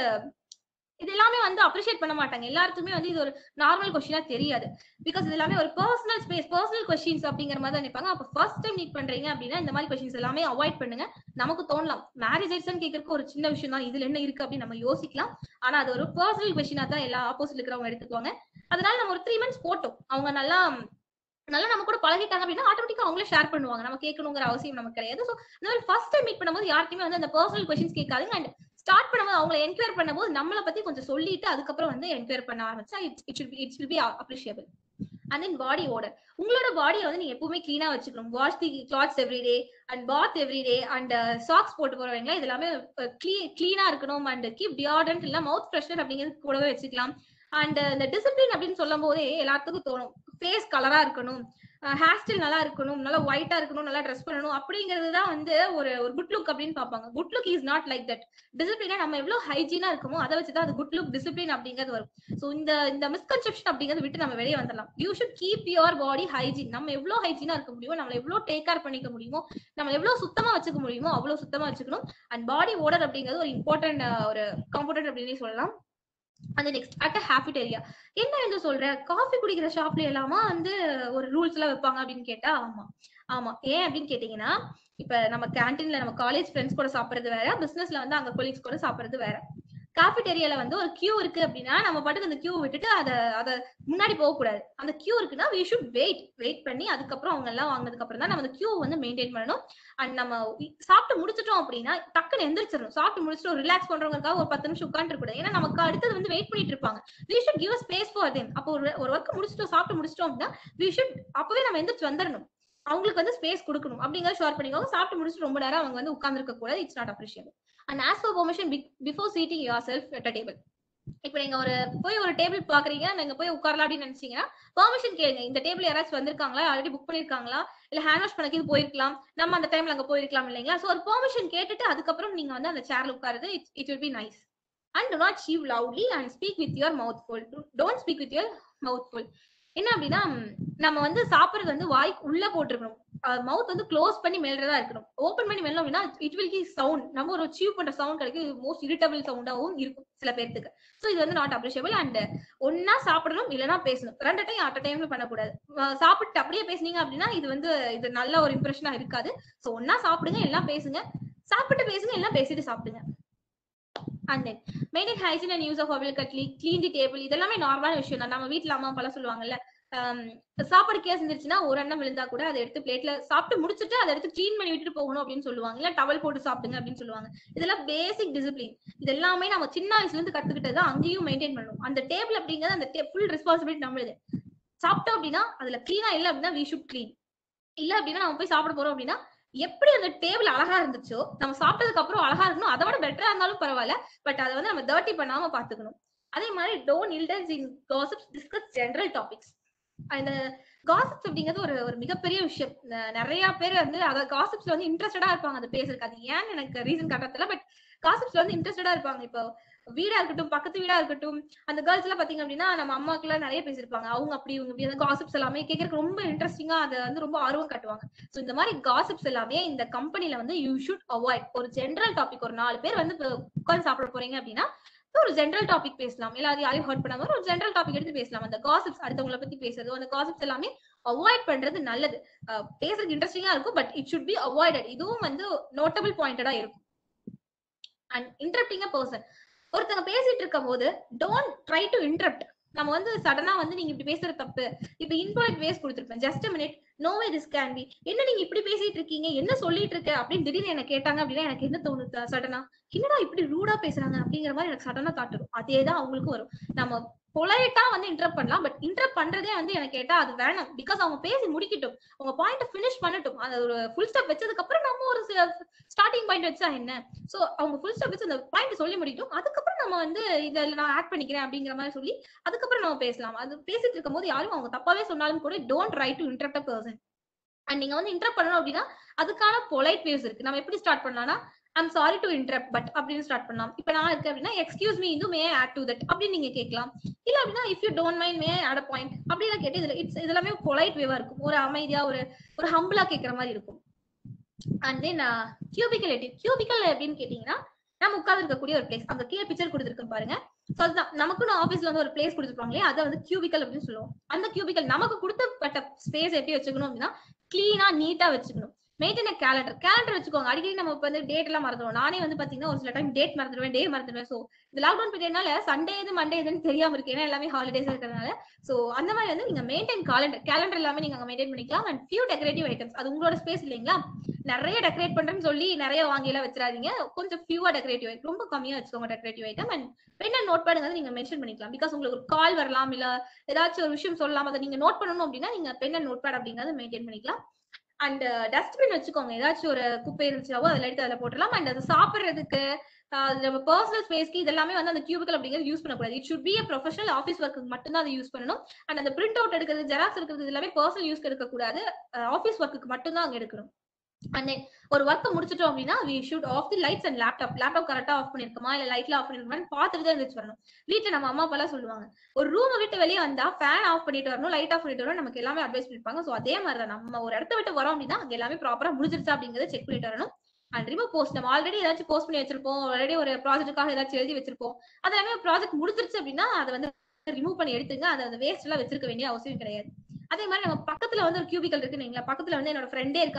இது எல்லாமே வந்து அப்ரிஷியேட் பண்ண மாட்டாங்க. எல்லாருக்குமே வந்து இது ஒரு நார்மல் கொஸ்டினா தெரியாது. பிகாஸ் இது எல்லாமே ஒரு பர்சனல் ஸ்பேஸ், பர்சனல் கொஸ்டின்ஸ் அப்படிங்கிற மாதிரி தான் நினைப்பாங்க. அப்ப ஃபர்ஸ்ட் டைம் மீட் பண்றீங்க அப்படின்னா இந்த மாதிரி கொஸ்டின்ஸ் எல்லாமே அவாய்ட் பண்ணுங்க. நமக்கு தோணலாம் மேரேஜ் ஆயிடுச்சுன்னு கேட்கறதுக்கு ஒரு சின்ன விஷயம் தான், இதுல என்ன இருக்கு அப்படின்னு நம்ம யோசிக்கலாம். ஆனா அது ஒரு பர்சனல் கொஸ்டினா தான் எல்லா ஆப்போசிட் இருக்கிறவங்க எடுத்துக்குவாங்க. அதனால நம்ம ஒரு 3 months போட்டோம், அவங்க நல்லா நம்ம கூட பழகிட்டாங்க அப்படின்னா ஆட்டோமேட்டிக்கா அவங்களே ஷேர் பண்ணுவாங்க, நம்ம கேட்கணுங்கிற அவசியம் நமக்கு கிடையாது. ஸோ இந்த மாதிரி ஃபர்ஸ்ட் டைம் மீட் பண்ணும்போது யாருக்குமே வந்து அந்த பர்சனல் கொஸ்டின்ஸ் கேட்காதுங்க. அண்ட் ஸ்டார்ட் பண்ணும்போது அவங்களை என்கொயர் பண்ணும்போது நம்மளை பத்தி கொஞ்சம் சொல்லிட்டு அதுக்கப்புறம் வந்து என்கொயர் பண்ண ஆரம்பிச்சா it will be appreciable. And then body odour. உங்களோட பாடியை வந்து நீங்க எப்பவுமே கிளீனா வச்சுக்கணும். Wash the clothes everyday and bath everyday and socks போட்டு போறவங்க இது எல்லாமே கிளீனா இருக்கணும். அண்ட் கீப் டியோடரண்ட் இல்ல மவுத் ஃப்ரெஷ்னர் அப்படிங்கிறது கூடவே வச்சுக்கலாம். அண்ட் இந்த டிசிப்ளின் அப்படின்னு சொல்லும் போதே எல்லாத்துக்கும் தோணும் ஃபேஸ் கலரா இருக்கணும், ஹேர் ஸ்டைல் நல்லா இருக்கணும், நல்லா ஒயிட்டா இருக்கணும், நல்லா ட்ரெஸ் பண்ணணும் அப்படிங்கிறது தான் வந்து ஒரு குட் லுக் அப்படின்னு பார்ப்பாங்க. Good look is not like that. டிசிப்ளினா நம்ம எவ்வளவு ஹைஜீனா இருக்குமோ அதை வச்சுதான் அது குட் லுக் டிசிப்ளின் அப்படிங்கிறது வரும். ஸோ இந்த மிஸ்கன்செப்ஷன் அப்படிங்கிறது விட்டு நம்ம வெளியே வந்துடலாம். You should keep your body hygiene. நம்ம எவ்வளவு ஹைஜீனா இருக்க முடியுமோ, நம்மள எவ்வளவு டேக் கேர் பண்ணிக்க முடியுமோ, நம்ம எவ்வளவு சுத்தமா வச்சுக்க முடியுமோ அவ்வளவு சுத்தமா வச்சுக்கணும். அண்ட் பாடி ஓடர் அப்படிங்கிறது ஒரு இம்பார்ட்டன்ட் ஒரு காம்பனன்ட் அப்படின்னு சொல்லலாம். அந்த நெக்ஸ்ட் அட் ஹேபிட் ஏரியா. என்ன வந்து சொல்ற, காஃபி குடிக்கிற ஷாப்ல எல்லாமா வந்து ஒரு ரூல்ஸ் எல்லாம் வைப்பாங்க அப்படின்னு கேட்டா ஆமா. ஏன் அப்படின்னு கேட்டீங்கன்னா, இப்ப நம்ம கேண்டீன்ல நம்ம காலேஜ் ஃப்ரெண்ட்ஸ் கூட சாப்பிடுறது வேற, பிசினஸ்ல வந்து அங்க கொலீக்ஸ் கூட சாப்பிடுறது வேற. காஃபிடேரியால வந்து ஒரு கியூ இருக்கு அப்படின்னா நம்ம பாட்டுக்கு அந்த கியூ விட்டுட்டு அத முன்னாடி போக கூடாது. அந்த கியூ இருக்குன்னா we should வெயிட் பண்ணி அதுக்கப்புறம் அவங்க எல்லாம் வாங்கினதுக்கு அப்புறம் தான் நம்ம அந்த கியூ வந்து மெயின்டைன் பண்ணணும். அண்ட் நம்ம சாப்பிட்டு முடிச்சிட்டோம் அப்படின்னா டக்குன்னு எந்திரிச்சிடணும். சாப்பிட்டு முடிச்சுட்டு ஒரு ரிலாக்ஸ் பண்றவங்களுக்காக ஒரு 10 நிமிஷம் உட்கார்ந்து இருக்க கூடாது. ஏன்னா நமக்கு அடுத்தது வந்து வெயிட் பண்ணிட்டு இருப்பாங்க. we should give a space for them. அப்போ ஒரு ஒர்க் முடிச்சிட்டோம் சாப்பிட்டு முடிச்சிட்டோம் அப்படின்னா we should அப்பவே நம்ம எந்திரிச்சு வந்துடணும். அவங்களுக்கு வந்து ஸ்பேஸ் கொடுக்கணும் அப்படிங்கறத ஷேர் பண்ணிக்கோங்க. சாப்பிட்டு முடிச்சுட்டு ரொம்ப நேரம் அவங்க வந்து உட்கார்ந்து இருக்க கூடாது. It's not appreciable. And ask for permission before seating yourself at a table. இப்ப நீங்க போய் ஒரு டேபிள் பாக்குறீங்க, நீங்க போய் உட்காரலாம் அப்படின்னு நினைச்சீங்கன்னா பெர்மிஷன் கேளுங்க. இந்த டேபிள் யாராச்சும் வந்திருக்காங்களா, ஆல்ரெடி புக் பண்ணிருக்காங்களா, இல்ல ஹேண்ட் வாஷ் பண்ணி போயிருக்கலாம், நம்ம அந்த டைம்ல அங்க போயிருக்கலாம் இல்லைங்களா. சோ ஒரு பெர்மிஷன் கேட்டுட்டு அதுக்கப்புறம் நீங்க வந்து அந்த சேர்ல உட்காருது. It will be nice. And do not chew loudly and speak with your mouth full. Don't speak with your mouth full. என்ன அப்படின்னா நம்ம வந்து சாப்பிடுறது வந்து வாய் உள்ள போட்டுருக்கணும். மவுத் வந்து க்ளோஸ் பண்ணி மெல்றதா இருக்கணும். ஓபன் பண்ணி மெல்லும் அப்படின்னா இட் வில் கி சவுண்ட். நம்ம ஒரு சீவ் பண்ற சவுண்ட் கிடைக்கும். இது மோஸ்ட் இரிட்டபிள் சவுண்டாவும் இருக்கும் சில பேருக்கு. சோ இது வந்து நாட் அப்ரிஷியபிள். அண்ட் ஒன்னா சாப்பிடணும் இல்லைன்னா பேசணும். 2 டைம் அட் டைம்ல பண்ணக்கூடாது. சாப்பிட்டு அப்படியே பேசுனீங்க அப்படின்னா இது நல்ல ஒரு இம்ப்ரெஷனா இருக்காது. சோ ஒன்னா சாப்பிடுங்க, எல்லாம் பேசுங்க, சாப்பிட்டு பேசுங்க, எல்லாம் பேசிட்டு சாப்பிடுங்க. And then maintain hygiene and use of available cutlery, clean the table. இதெல்லாமே நார்மலான விஷயம் தான். நம்ம வீட்டுல அம்மா அப்பா சொல்லுவாங்கல்ல, சாப்பாடு கேஸ் இருந்துச்சுன்னா ஒரு எண்ணம் விழுந்தா கூட அதை எடுத்து பிளேட்ல சாப்பிட்டு முடிச்சுட்டு அதை எடுத்து கிளீன் பண்ணி விட்டுட்டு போகணும் அப்படின்னு சொல்லுவாங்க. இல்ல டவல் போட்டு சாப்பிடுங்க அப்படின்னு சொல்லுவாங்க. இதெல்லாம் பேசிக் டிசிப்ளின். இது எல்லாமே நம்ம சின்ன வயசுல இருந்து கத்துக்கிட்டது அங்கேயும் மெயின்டைன் பண்ணணும். அந்த டேபிள் அப்படிங்கிறது அந்த ஃபுல் ரெஸ்பான்சிபிலிட்டி நம்மளுது. சாப்பிட்டோம் அப்படின்னா அதுல கிளீனா இல்ல அப்படின்னா we should clean. இல்ல அப்படின்னா நம்ம போய் சாப்பிட போறோம் அப்படின்னா எப்படி அந்த டேபிள் அழகா இருந்துச்சோ நம்ம சாப்பிட்டதுக்கு அப்புறம் அழகா இருக்கணும். அதை விட பெட்டரா இருந்தாலும் பரவாயில்ல, பட் அதை வந்து நம்ம டர்ட்டி பண்ணாம பாத்துக்கணும். அதே மாதிரி don't indulge in gossips, discuss general topics. அந்த காசிப்ஸ் அப்படிங்கிறது ஒரு மிகப்பெரிய விஷயம். நிறைய பேர் வந்து அத காசிப்ஸ்ல வந்து இன்ட்ரெஸ்டடா இருப்பாங்க அதை பேசுறதுக்கு. அது ஏன்னு எனக்கு ரீசன் காட்டல, பட் காசிப்ஸ்ல வந்து இன்ட்ரெஸ்டடா இருப்பாங்க. இப்போ வீடா இருக்கட்டும், பக்கத்து வீடா இருக்கட்டும், அந்த கேர்ள்ஸ் எல்லாம் பாத்தீங்க அப்படின்னா நம்ம அம்மாக்கு எல்லாம் நிறைய பேசிருப்பாங்க. அவங்க அப்படி இவங்க இப்படி அந்த காசிப்ஸ் எல்லாமே கேட்கறதுக்கு ரொம்ப இன்ட்ரெஸ்டிங்கா அதை வந்து ரொம்ப ஆர்வம் காட்டுவாங்க. சோ இந்த மாதிரி காசிப்ஸ் எல்லாமே இந்த கம்பெனில வந்து யூ ஷுட் அவாய்ட். ஒரு ஜெனரல் டாபிக், ஒரு 4 பேர் வந்து உட்கார்ந்து சாப்பிட போறீங்க அப்படின்னா ஒரு ஜெனரல் டாபிக் பேசலாம். எல்லாரும் யாரையும் ஹர்ட் பண்ணாம ஒரு ஜெனரல் டாபிக் எடுத்து பேசலாம். அந்த காசிப்ஸ் அடுத்தவங்களை பத்தி பேசுறது, அந்த காசிப்ஸ் எல்லாமே அவாய்ட் பண்றது நல்லது. பேசுறதுக்கு இன்ட்ரெஸ்டிங்கா இருக்கும், but it should be avoided. இதுவும் வந்து நோட்டபிள் பாயிண்டடா இருக்கும். And interrupting a person. ஒருத்தங்க பேசிட்டு இருக்கும் போது டோன்ட் ட்ரை டு இன்டரப்ட். நம்ம வந்து சடனா வந்து நீங்க இப்படி பேசுறது தப்பு, இப்ப இன்பாலிட் வேஸ் கொடுத்துருப்பேன், just a minute, no way this can be, என்ன நீங்க இப்படி பேசிட்டு இருக்கீங்க, என்ன சொல்லிட்டு இருக்க அப்படின்னு திடீர்னு என்ன கேட்டாங்க அப்படின்னா எனக்கு என்ன தோணுது சடனா, என்னடா இப்படி ரூடா பேசுறாங்க அப்படிங்கிற மாதிரி எனக்கு சடனா காட்டுரும். அதேதான் அவங்களுக்கும் வரும். நம்ம பொலைட்டா வந்து இன்டரப்ட் பண்ணலாம், பட் இன்டரப்ட் பண்றதே வந்து எனக்கு கேட்டா அது வேணாம். பிகாஸ் அவங்க பேசி முடிக்கட்டும், அவங்க பாயிண்ட் பினிஷ் பண்ணட்டும். அந்த ஒரு ஃபுல் ஸ்டாப் வச்சதுக்கு அப்புறம் நம்ம ஒரு ஸ்டார்டிங் பாயிண்ட் வச்சா என்ன. சோ அவங்க ஃபுல் ஸ்டாப் வச்சு அந்த பாயிண்ட் சொல்லி முடிக்கட்டும், அதுக்கப்புறம் நம்ம வந்து இதை நான் ஆட் பண்ணிக்கிறேன் அப்படிங்கிற மாதிரி சொல்லி அதுக்கப்புறம் நம்ம பேசலாம். அது பேசிட்டு இருக்கும் போது யாரும் அவங்க தப்பாவே சொன்னாலும் கூட don't try to interrupt a person. And நீங்க வந்து இன்டரப்ட் பண்ணணும் அப்படின்னா அதுக்கான பொலைட் வேஸ் இருக்கு. நம்ம எப்படி ஸ்டார்ட் பண்ணலாம்னா I'm sorry to interrupt but அப்படின்னு ஸ்டார்ட் பண்ணலாம். இப்ப நான் இருக்கேன் அப்படின்னா எக்ஸ்கியூஸ் மீ இது மே ஆட் டு தட் அப்படின்னு நீங்க கேட்கலாம். இல்ல அப்படின்னா if you don't mind may add a point அப்படின்னு கேட்டு இதுல இதெல்லாமே பொலைட் வேவா இருக்கும். ஒரு அமைதியா ஒரு ஹம்பிளா கேட்கற மாதிரி இருக்கும். அண்ட் தென் கியூபிக்கல் எப்படின்னு கேட்டீங்கன்னா நம்ம உட்கார்ந்து இருக்கக்கூடிய ஒரு பிளேஸ். அங்க கீழே பிக்சர் கொடுத்துருக்கோம் பாருங்க. சோ அதுதான் நமக்கு ஆபீஸ்ல வந்து ஒரு பிளேஸ் கொடுத்துருப்பாங்களே அதை வந்து கியூபிக்கல் அப்படின்னு சொல்லுவோம். அந்த கியூபிக்கல் நமக்கு கொடுத்தப்பட்ட ஸ்பேஸ் எப்படி வச்சுக்கணும் அப்படின்னா கிளீனா நீட்டா வச்சுக்கணும். மெயின்டைன் கேலண்டர் வச்சுக்கோங்க. அடிக்கடி நம்ம இப்ப வந்து டேட் எல்லாம் மறந்துடும். நானே வந்து பாத்தீங்கன்னா ஒரு சில டைம் டேட் மறந்துடுவேன், டே மறந்துடுவேன். சோ இந்த லாக்டவுன் பீரியட்னால சண்டே எது மண்டே எதுன்னு தெரியாம இருக்கு, ஏன்னா எல்லாமே ஹாலிடேஸ் இருக்கிறதுனால. சோ அந்த மாதிரி வந்து நீங்க மெயின்டைன் கேலண்டர் எல்லாமே நீங்க மெயின்டைன் பண்ணிக்கலாம். அண்ட் ஃபியூ டெக்கரேட்டிவ் ஐட்டம்ஸ், அது உங்களோட ஸ்பேஸ் இல்லைங்களா, நிறைய டெக்கரேட் பண்றேன்னு சொல்லி நிறைய வாங்கி எல்லாம் வச்சிடாதீங்க. கொஞ்சம் ஃபியூவா டெக்கரேட்டிவ் ஐட்டம், ரொம்ப கம்மியா வச்சுக்கோங்க decorative item. And pen and note pad வந்து நீங்க மென்ஷன் பண்ணிக்கலாம். பிகாஸ் உங்களுக்கு ஒரு கால் வரலாம், இல்ல ஏதாச்சும் ஒரு விஷயம் சொல்லலாம், அதை நீங்க நோட் பண்ணணும் அப்படின்னா நீங்க பென் அண்ட் நோட் பேட் அப்படிங்கறத மெயின்டைன் பண்ணிக்கலாம். அண்ட் டஸ்ட்பின் வச்சுக்கோங்க. ஏதாச்சும் ஒரு குப்பை இருந்துச்சாவோ அதில் எடுத்து அதில் போட்டுடலாம். அண்ட் அது சாப்பிட்றதுக்கு நம்ம பர்சனல் ஸ்பேஸ்க்கு இதெல்லாமே வந்து அந்த கியூபிக்கல் அப்படிங்கிறது யூஸ் பண்ணக்கூடாது. It should be a professional office ஒர்க்கு மட்டும்தான் அதை யூஸ் பண்ணணும். அண்ட் அந்த பிரிண்ட் அவுட் எடுக்கிறது, ஜெராக்ஸ் எடுக்கிறது எல்லாமே பர்சனல் யூஸ்க்கு எடுக்கக்கூடாது, ஆஃபீஸ் ஒர்க்குக்கு மட்டும்தான் அங்க எடுக்கணும். அண்ட் ஒரு ஒர்க்கை முடிச்சிட்டோம் அப்படின்னா we should off the lights and laptop கரெக்டா ஆஃப் பண்ணிருக்கோமா இல்ல லைட்ல ஆஃப் பண்ணிருக்கோமான்னு பார்த்துட்டு தான் இருந்துச்சு வரணும். வீட்டுல நம்ம அம்மா அப்பா எல்லாம் சொல்லுவாங்க ஒரு ரூமை விட்டு வெளியே வந்தா ஃபேன் ஆஃப் பண்ணிட்டு வரணும், லைட் ஆஃப் பண்ணிட்டு வரணும், நமக்கு எல்லாமே அட்வைஸ் பண்ணிருப்பாங்க. சோ அதே மாதிரிதான் நம்ம ஒரு இடத்த விட்டு வரோம் அப்படின்னா அங்க எல்லாமே ப்ராப்பரா முடிஞ்சிருச்சா அப்படிங்கறத செக் பண்ணிட்டு வரணும். அண்ட் ரிமூவ் போஸ்ட், நம்ம ஆல்ரெடி ஏதாச்சும் போஸ்ட் பண்ணி வச்சிருப்போம், ஆல்ரெடி ஒரு ப்ராஜெக்ட்டுக்காக ஏதாச்சும் எழுதி வச்சிருப்போம், அது எல்லாமே ப்ராஜெக்ட் முடிஞ்சிருச்சு அப்படின்னா அதை வந்து ரிமூவ் பண்ணி எடுத்துங்க. அதை அந்த வேஸ்ட் எல்லாம் வச்சிருக்க வேண்டிய அவசியம் கிடையாது. அதே மாதிரி நம்ம பக்கத்துல வந்து ஒரு கியூபிக்கல் இருக்குன்னு, பக்கத்துல வந்து என்னோட ஃப்ரெண்டே இருக்காங்கன்னா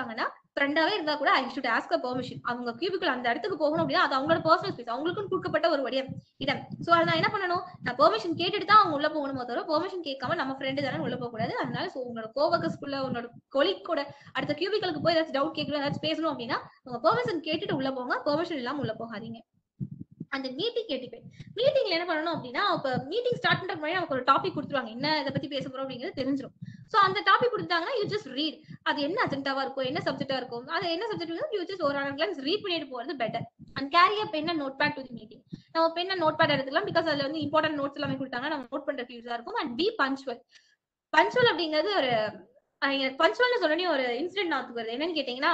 ஃப்ரெண்டாவே இருந்தா கூட ஐ ஷுட் ஆஸ்க் பெர்மிஷன். அவங்க கியூபிக்குள் அந்த இடத்துக்கு போகணும் அப்படின்னா அது அவங்களோட பர்சனல் ஸ்பேஸ், அவங்களுக்கும் கொடுக்கப்பட்ட ஒரு இடம். சோ அதை நான் என்ன பண்ணணும், நான் பெர்மிஷன் கேட்டுட்டு தான் அவங்க உள்ள போகணுமோ தவிர பெர்மிஷன் கேட்காம நம்ம ஃப்ரெண்டு தானே உள்ள போக கூடாது. அதனால சோ உங்களோட கோவர்க்கர்ஸ்குள்ள உங்களோட கொலீக் கூட அடுத்த கியூபிகளுக்கு போய் ஏதாச்சும் டவுட் கேட்கணும், ஏதாச்சும் பேசணும் அப்படின்னா உங்க பெர்மிஷன் கேட்டுட்டு உள்ள போங்க, பெர்மிஷன் இல்லாம உள்ள போகாதீங்க. அந்த மீட்டிங்ல என்ன பண்ணணும் அப்படின்னா, இப்ப மீட்டிங் ஸ்டார்ட் பண்ற முன்னாடி நமக்கு ஒரு டாபிக் கொடுத்துருவாங்க, என்ன இதை பத்தி பேச போறோம் அப்படிங்கிறது தெரிஞ்சிடும். சோ அந்த டாபிக் கொடுத்தாங்கன்னா யூ ஜஸ்ட் ரீட், அது என்ன அஜெண்டாவா இருக்கும், என்ன சப்ஜெக்டா இருக்கும், அது என்ன சப்ஜெக்ட் யூ ஜஸ்ட் ஒரு கிளான்ஸ் ரீட் பண்ணிட்டு போறது better. And carry a pen and note pad to the meeting. நம்ம பென் அண்ட் நோட் பேட் எடுத்துக்கலாம், பிகாஸ் அதுல வந்து இம்பார்ட்டன்ட் நோட்ஸ் எல்லாமே கொடுத்தாங்கன்னா நம்ம நோட் பண்றதுக்கு யூஸா இருக்கும். And B punctual. பஞ்சுவல் அப்படிங்கிறது ஒரு பஞ்சுவல்னு சொல்லி ஒரு இன்சிடென்ட் நாத்துக்கு வருது. என்னன்னு கேட்டீங்கன்னா,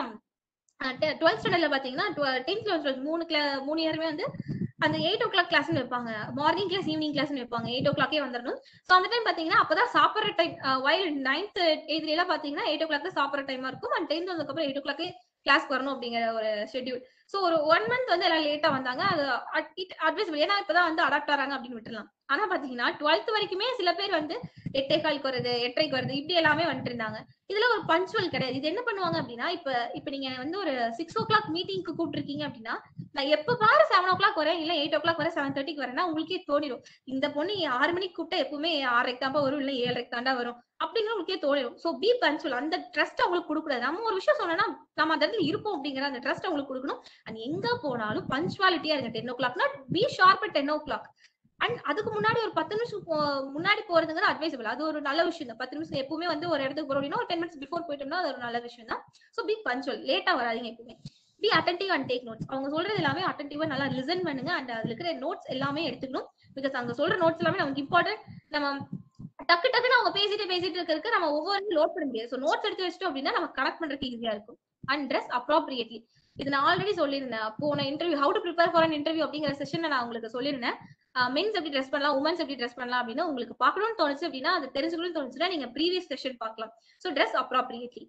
12th ஸ்டாண்டர்ட்ல பாத்தீங்கன்னா 10th 11th 3 இயருமே வந்து அந்த 8 o'clock கிளாஸ்னு வைப்பாங்க, மார்னிங் கிளாஸ் ஈவினிங் கிளாஸ்னு வைப்பாங்க. 8 o'clock வந்துடணும். சோ அந்த டைம் பாத்தீங்கன்னா அப்பதான் சாப்பிடுற டைம். வைல் 9th 8th எல்லாம் பாத்தீங்கன்னா 8 o'clock சாப்பிடுற டைமா இருக்கும். அண்ட் 10th வந்ததுக்கு அப்புறம் 8 o'clock கிளாஸ் வரணும் அப்படிங்கிற ஒரு ஷெட்யூல். சோ ஒரு 1 month வந்து எல்லாம் லேட்டா வந்தாங்க. அது அட்வைசபிள், ஏன்னா இப்பதான் வந்து அடாப்ட் ஆறாங்க அப்படின்னு விட்டுலாம். ஆனா பாத்தீங்கன்னா 12th வரைக்குமே சில பேர் வந்து 8:15 வருது, 8:30 வருது, இப்படி எல்லாமே வந்துட்டு இருந்தாங்க. இதுல ஒரு பஞ்சுவல் கிடையாது. இது என்ன பண்ணுவாங்க அப்படின்னா, இப்ப நீங்க வந்து ஒரு 6 o'clock மீட்டிங்க்கு கூப்பிட்டுருக்கீங்க அப்படின்னா, நான் எப்ப பாரு 7 o'clock வரேன், இல்ல 8 o'clock வரேன், 7:30 வரேன்னா உங்களுக்கே தோணிடும், இந்த பொண்ணு 6 மணிக்கு கூப்பிட்டா எப்பவுமே 6:30 தான் வரும், இல்ல 7:30 தாண்டா வரும் அப்படிங்கிற உங்களுக்கே தோணிடும். So be punctual. அந்த ட்ரஸ்ட் அவங்களுக்கு கொடுக்கூடாது. நம்ம ஒரு விஷயம் சொன்னோம்னா நம்ம அந்த இடத்துல இருப்போம் அப்படிங்கிற அந்த ட்ரஸ்ட் அவங்களுக்கு கொடுக்கணும். அண்ட் எங்க போனாலும் பஞ்சுவாலிட்டியா இருங்க. 10 o'clock B sharp at 10 o'clock. And அதுக்கு முன்னாடி ஒரு 10 நிமிஷம் முன்னாடி போறதுங்கிறது அட்வைசபிள். அது ஒரு நல்ல விஷயம் தான். 10 நிமிஷம் எப்பவுமே வந்து ஒரு இடத்துக்கு போறோம் அப்படின்னா ஒரு 10 minutes பிஃபோர் போயிட்டோம்னா அது ஒரு நல்ல விஷயம் தான். சோ பி பஞ்சுவல், லேட்டா வராதீங்க எப்பவுமே. Be attentive and take notes. அவங்க சொல்றது எல்லாமே அட்டென்டிவா நல்லா லிசன் பண்ணுங்க. அண்ட் அதுல இருக்கிற நோட்ஸ் எல்லாமே எடுத்துக்கணும். பிகாஸ் அங்க சொல்ற நோட்ஸ் எல்லாமே நமக்கு இம்பார்ட்டன்ட். நம்ம டக்குன்னு அவங்க பேசிட்டு இருக்கிறதுக்கு நம்ம ஒவ்வொரு லோட் பண்ண முடியாது. சோ நோட்ஸ் எடுத்து வச்சிட்டோம் அப்படின்னா நம்ம கனெக்ட் பண்றதுக்கு ஈஸியா இருக்கும். And dress appropriately. இது நான் ஆல்ரெடி சொல்லியிருந்தேன். போன interview how to prepare for an interview அப்படிங்கிற செஷன்ல நான் உங்களுக்கு சொல்லியிருந்தேன். மென்ஸ் எப்படி ட்ரெஸ் பண்ணலாம், உமன்ஸ் எப்படி ட்ரெஸ் பண்ணலாம் அப்படின்னு உங்களுக்கு பார்க்கணும்னு தோணுச்சு அப்படின்னா, அது தெரிஞ்சுக்கணும்னு தோணுச்சுன்னா நீங்க ப்ரீவியஸ் செஷன் பார்க்கலாம். So dress appropriately.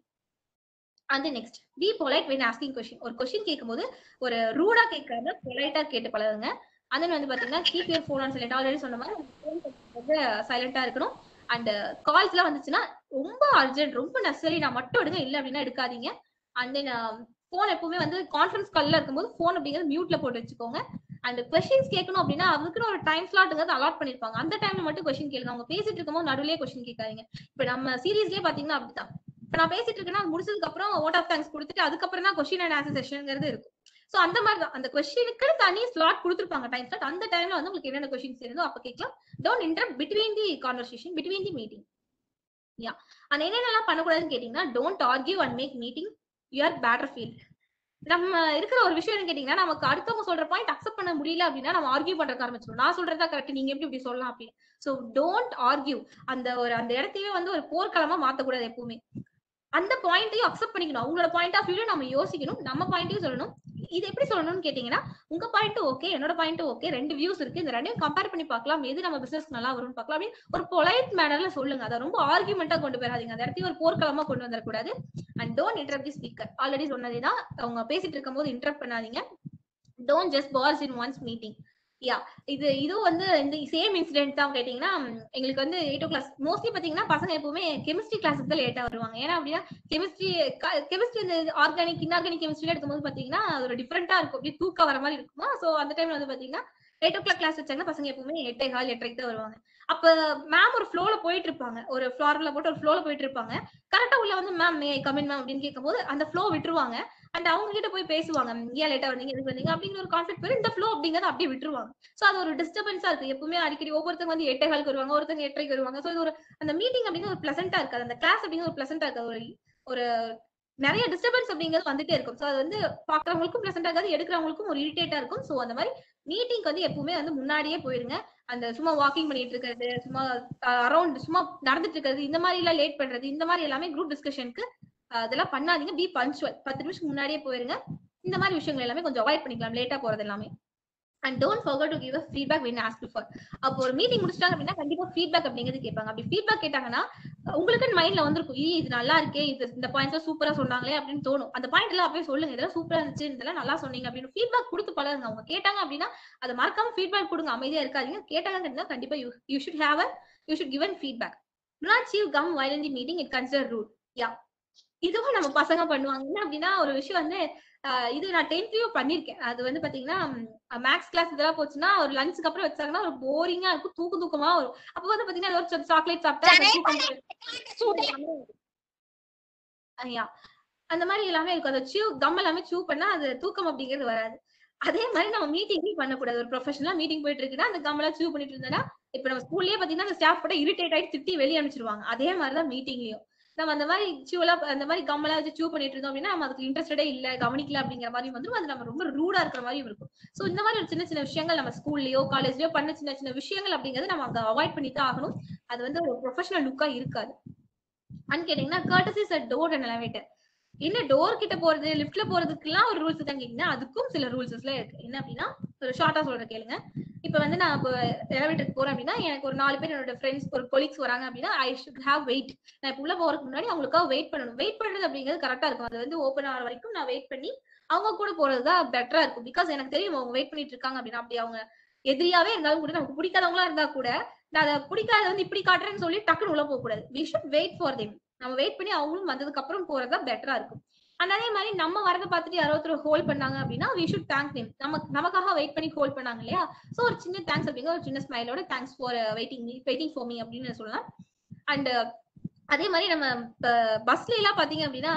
And next be polite when asking question. ஒரு கொஸ்டின் கேட்கும்போது ஒரு ரூடா கேட்காம பொலைட்டா கேட்டு பழகுங்க. அண்ட் தென் வந்து பாத்தீங்கன்னா keep your phone on silent. Already சொன்ன மாதிரி சைலண்டா இருக்கணும். அண்ட் கால்ஸ் எல்லாம் வந்துச்சுன்னா ரொம்ப அர்ஜென்ட், ரொம்ப நெசசரி நான் மட்டும் எடுங்க, இல்ல அப்படின்னா எடுக்காதீங்க. அண்ட் தென் போன் எப்பவுமே வந்து கான்ஃபரன்ஸ் கால்ல இருக்கும்போது போன் அப்படிங்கிறது மியூட்ல போட்டு வச்சுக்கோங்க. அண்ட் கொஸ்டின்ஸ் கேட்கணும் அப்படின்னா அதுக்குன்னு ஒரு டைம் ஸ்லாட்ங்கிறது அலாட் பண்ணிருப்பாங்க. அந்த டைம்ல மட்டும் கொஸ்டின் கேளுங்க. அவங்க பேசிட்டு இருக்கும்போது நடுவுலயே கொஸ்டின் கேட்காதீங்க. இப்ப நம்ம சீரீஸ்லயே பாத்தீங்கன்னா அப்படிதான். இப்ப நான் பேசிட்டு இருக்கேன்னா முடிச்சதுக்கு அப்புறம் வோட் ஆஃப் தேங்க்ஸ் கொடுத்துட்டு அதுக்கப்புறம் தான் கொஸ்டின் அண்ட் ஆன்சர் செஷன்ங்கிறது இருக்கும். சோ அந்த மாதிரி தான் அந்த கொஸ்டினுக்கு தனி ஸ்லாட் கொடுத்துருப்பாங்க, டைம் ஸ்லாட். அந்த டைம்ல வந்து உங்களுக்கு என்னென்ன கொஸ்டின்ஸ் இருந்தோ அப்ப கேட்கலாம். Don't interrupt between the conversation, between the meeting. Yeah. அந்த என்னென்னலாம் பண்ணக்கூடாதுன்னு கேட்டீங்கன்னா, don't argue and make meeting your battlefield. நம்ம இருக்கிற ஒரு விஷயம் கேட்டீங்கன்னா, நமக்கு அடுத்தவங்க சொல்ற பாயிண்ட் அக்செப்ட் பண்ண முடியல அப்படின்னா நம்ம ஆர்கியூ பண்றதுக்கு ஆரம்பிச்சிடும். நான் சொல்றதா கரெக்ட், நீங்க எப்படி இப்படி சொல்லலாம் அப்படின்னு. So don't argue. அந்த இடத்தையே வந்து ஒரு போர்க்களமா மாத்தக்கூடாது எப்பவுமே. அந்த பாயிண்டையும் அக்செப்ட் பண்ணிக்கணும். அவங்களோட பாயிண்ட் ஆஃப் வியூல நம்ம யோசிக்கணும், நம்ம பாயிண்டையும் சொல்லணும். இது எப்படி சொல்லணும்னு கேட்டீங்கன்னா, உங்க பாயிண்ட் ஓகே, என்னோட பாயிண்ட் ஓகே, 2 வியூஸ் இருக்கு, இந்த ரெண்டையும் கம்பேர் பண்ணி பார்க்கலாம், எது நம்ம பிசினஸ் நல்லா வரும்னு பார்க்கலாம் அப்படின்னு ஒரு பொலைட் மேனர்ல சொல்லுங்க. அதை ரொம்ப ஆர்கியூமெண்டா கொண்டு போயிடாதீங்க. அந்த இடத்தையும் ஒரு போர்க்களமா கொண்டு வந்துடக்கூடாது. And don't interrupt the speaker. Already சொன்னதுதான், அவங்க பேசிட்டு இருக்கும் போது இன்டரப்ட் பண்ணாதீங்க. Don't just pass in one's meeting. Yeah, இதுவும் வந்து இந்த சேம் இன்சிடென்ட் தான். கேட்டீங்கன்னா எங்களுக்கு வந்து 8 o'clock மோஸ்ட்லி பாத்தீங்கன்னா பசங்க எப்பவுமே கெமிஸ்ட்ரி கிளாஸுக்கு தான் லேட்டா வருவாங்க. ஏன்னா அப்படின்னா கெமிஸ்ட்ரி இந்த ஆர்கானிக் இன்ஆர்கானிக் கெமிஸ்ட்ரி எடுக்கும்போது பாத்தீங்கன்னா அது ஒரு டிஃபரெண்டா இருக்கும், அப்படியே தூக்கம் வர மாதிரி இருக்குமா. சோ அந்த டைம்ல வந்து பாத்தீங்கன்னா 8 o'clock கிளாஸ் வச்சாங்கன்னா பசங்க எப்பவுமே 8:15 8:30 தான் வருவாங்க. அப்ப மேம் ஒரு ஃப்ளோல போயிட்டு இருப்பாங்க, ஒரு ஃப்ளார்ல போட்டு ஒரு ஃப்ளோல போயிட்டு இருப்பாங்க. கரெக்டா உள்ள வந்து மேம் மே கமின் மேம் அப்படின்னு கேட்கும்போது அந்த ஃப்ளோ விட்டுருவாங்க. அண்ட் அவங்க கிட்ட போய் பேசுவாங்க, ஏன் லேட்டா வந்தீங்க, எதுக்கு வந்தீங்க அப்படிங்கிற ஒரு கான்ஃபிளிக்ட் வரும். இந்த ஃப்ளோ அப்படிங்கறத அப்படியே விட்டுருவாங்க. சோ அது ஒரு டிஸ்டர்பன்ஸா இருக்கு. எப்பவுமே அடிக்கடி ஒவ்வொருத்தங்க வந்து 8:15 வருவாங்க, ஒருத்தங்க 8:30 வருவாங்க. சோ இது ஒரு அந்த மீட்டிங் அப்படிங்கிற ஒரு பிளசண்டா இருக்காது, அந்த கிளாஸ் அப்படிங்கிற ஒரு பிளசண்டா இருக்காது. ஒரு நிறைய டிஸ்டர்பன்ஸ் அப்படிங்கிறது வந்துட்டே இருக்கும். சோ அது வந்து பாக்குறவங்களுக்கும் பிளசண்டா இருக்காது, எடுக்கிறவங்களுக்கும் ஒரு இரிட்டேட்டா இருக்கும். சோ அந்த மாதிரி மீட்டிங் வந்து எப்பவுமே வந்து முன்னாடியே போயிருங்க. அந்த சும்மா வாக்கிங் பண்ணிட்டு இருக்கிறது, சும்மா அரௌண்ட் சும்மா நடந்துட்டு இருக்கிறது, இந்த மாதிரி எல்லாம் லேட் பண்றது, இந்த மாதிரி எல்லாமே குரூப் டிஸ்கஷனுக்கு அதெல்லாம் பண்ணாதீங்க. B punctual. 10 நிமிஷம் முன்னாடியே போயிருங்க. இந்த மாதிரி விஷயங்கள் எல்லாமே கொஞ்சம் அவாய்ட் பண்ணிக்கலாம், லேட்டா போறது எல்லாமே. And don't forget to give a feedback when asked for. அப்போ ஒரு மீட்டிங் முடிச்சிட்டாங்க அப்படின்னா கண்டிப்பா ஃபீட்பேக் அப்படிங்கிறது கேட்பாங்க. அப்படி ஃபீட்பேக் கேட்டாங்கன்னா உங்களுக்கு மைண்ட்ல வந்திருக்கும், இது நல்லா இருக்கே, இந்த பாயிண்ட்ஸ் சூப்பரா சொன்னாங்களே அப்படின்னு தோணும். அந்த பாயிண்ட் எல்லாம் அப்படியே சொல்லுங்க, இதெல்லாம் சூப்பரா இருந்துச்சு, இதெல்லாம் நல்லா சொன்னீங்க அப்படின்னு ஃபீட்பேக் கொடுத்து பழகுங்க. அவங்க கேட்டாங்க அப்படின்னா அதை மறக்காம ஃபீட்பேக் கொடுங்க, அமைதியா இருக்காதீங்க. கேட்டாங்க கண்டிப்பா you should give an feedback. Do not chew gum while in the meeting, it considered rude. Yeah. இதுவும் நம்ம பசங்க பண்ணுவாங்க. என்ன அப்படின்னா ஒரு விஷயம் வந்து இது நான் 10th பண்ணிருக்கேன். அது வந்து பாத்தீங்கன்னா மேக்ஸ் கிளாஸ் இதெல்லாம் போச்சுன்னா ஒரு லஞ்சுக்கு அப்புறம் வச்சாங்கன்னா ஒரு போரிங்கா இருக்கும், தூக்கமா வரும். அப்ப வந்து பாத்தீங்கன்னா ஒரு சாக்லேட் சாப்பிட்டா அந்த மாதிரி எல்லாமே இருக்கும். அதை கம் எல்லாமே சூ பண்ணா அது தூக்கம் அப்படிங்கிறது வராது. அதே மாதிரி நம்ம மீட்டிங்கும் பண்ணக்கூடாது. ஒரு ப்ரொஃபஷனலா மீட்டிங் போயிட்டு இருக்குன்னா அந்த கம் எல்லாம் சூ பண்ணிட்டு இருந்தா இப்ப நம்ம ஸ்கூல்லயே பாத்தீங்கன்னா அந்த ஸ்டாஃப் கூட இரிட்டேட் ஆயிட்டு திட்டி வெளியே அனுப்பிச்சிருவாங்க. அதே மாதிரிதான் மீட்டிங்லயும் நம்ம அந்த மாதிரி அந்த மாதிரி கம் எல்லாம் வச்சு சூ பண்ணிட்டு இருந்தோம் அப்படின்னா நம்ம அதுக்கு இன்ட்ரெஸ்டடே இல்ல, கவனிக்கல அப்படிங்கிற மாதிரி வந்துடும். அது நம்ம ரொம்ப ரூடா இருக்கிற மாதிரி இருக்கும். சோ இந்த மாதிரி ஒரு சின்ன சின்ன விஷயங்கள் நம்ம ஸ்கூல்லயோ காலேஜ்லயோ பண்ண சின்ன சின்ன விஷயங்கள் அப்படிங்கறது நம்ம அங்க அவாய்ட் பண்ணி தான் ஆகணும். அது வந்து ஒரு ப்ரொஃபஷனல் லுக்கா இருக்காது. கேட்டீங்கன்னா courtesies at door and elevator. என்ன டோர் கிட்ட போறது, லிஃப்ட்ல போறதுக்குலாம் ஒரு ரூல்ஸ் தான் கேட்டீங்கன்னா அதுக்கும் சில ரூல்ஸ் எல்லாம் இருக்கு. என்ன அப்படின்னா ஒரு ஷார்ட்டா சொல்றேன் கேளுங்க. இப்ப வந்து நான் இப்போ எலவேட்டருக்கு போறேன் அப்படின்னா எனக்கு ஒரு 4 பேர் என்னோட ஃப்ரெண்ட்ஸ் ஒரு கொலீக்ஸ் வராங்க அப்படின்னா ஐ ஷுட் ஹேவ் வெயிட். நான் இப்போ உள்ள போறதுக்கு முன்னாடி அவங்களுக்காக வெயிட் பண்ணணும். வெயிட் பண்றது அப்படிங்கிறது கரெக்டா இருக்கும். அது வந்து ஓப்பன் ஆகிற வரைக்கும் நான் வெயிட் பண்ணி அவங்க கூட போறதுதான் பெட்டரா இருக்கும். பிகாஸ் எனக்கு தெரியும் அவங்க வெயிட் பண்ணிட்டு இருக்காங்க அப்படின்னா அப்படி அவங்க எதிரியாவே இருந்தாலும் கூட நமக்கு பிடிக்காதவங்களா இருந்தா கூட நான் அதை பிடிக்காத வந்து இப்படி காட்டுறேன்னு சொல்லி டக்குன்னு உள்ள போக கூடாது. We should wait for them. நம்ம வெயிட் பண்ணி அவங்களும் வந்ததுக்கு அப்புறம் போறதா பெட்டரா இருக்கும். அண்ட் அதே மாதிரி நம்ம வரதை பார்த்துட்டு யாரோ ஒருத்தர் ஹோல்ட் பண்ணாங்க அப்படின்னா வி ஷுட் தேங்க் தேம். நமக்காக வெயிட் பண்ணி ஹோல்ட் பண்ணாங்க இல்லையா? சோ ஒரு சின்ன தேங்க்ஸ் அப்படிங்கிற ஒரு சின்ன ஸ்மைலோட thanks for waiting for me அப்படின்னு சொல்லலாம். அண்ட் அதே மாதிரி நம்ம பஸ்ல எல்லாம் பாத்தீங்க அப்படின்னா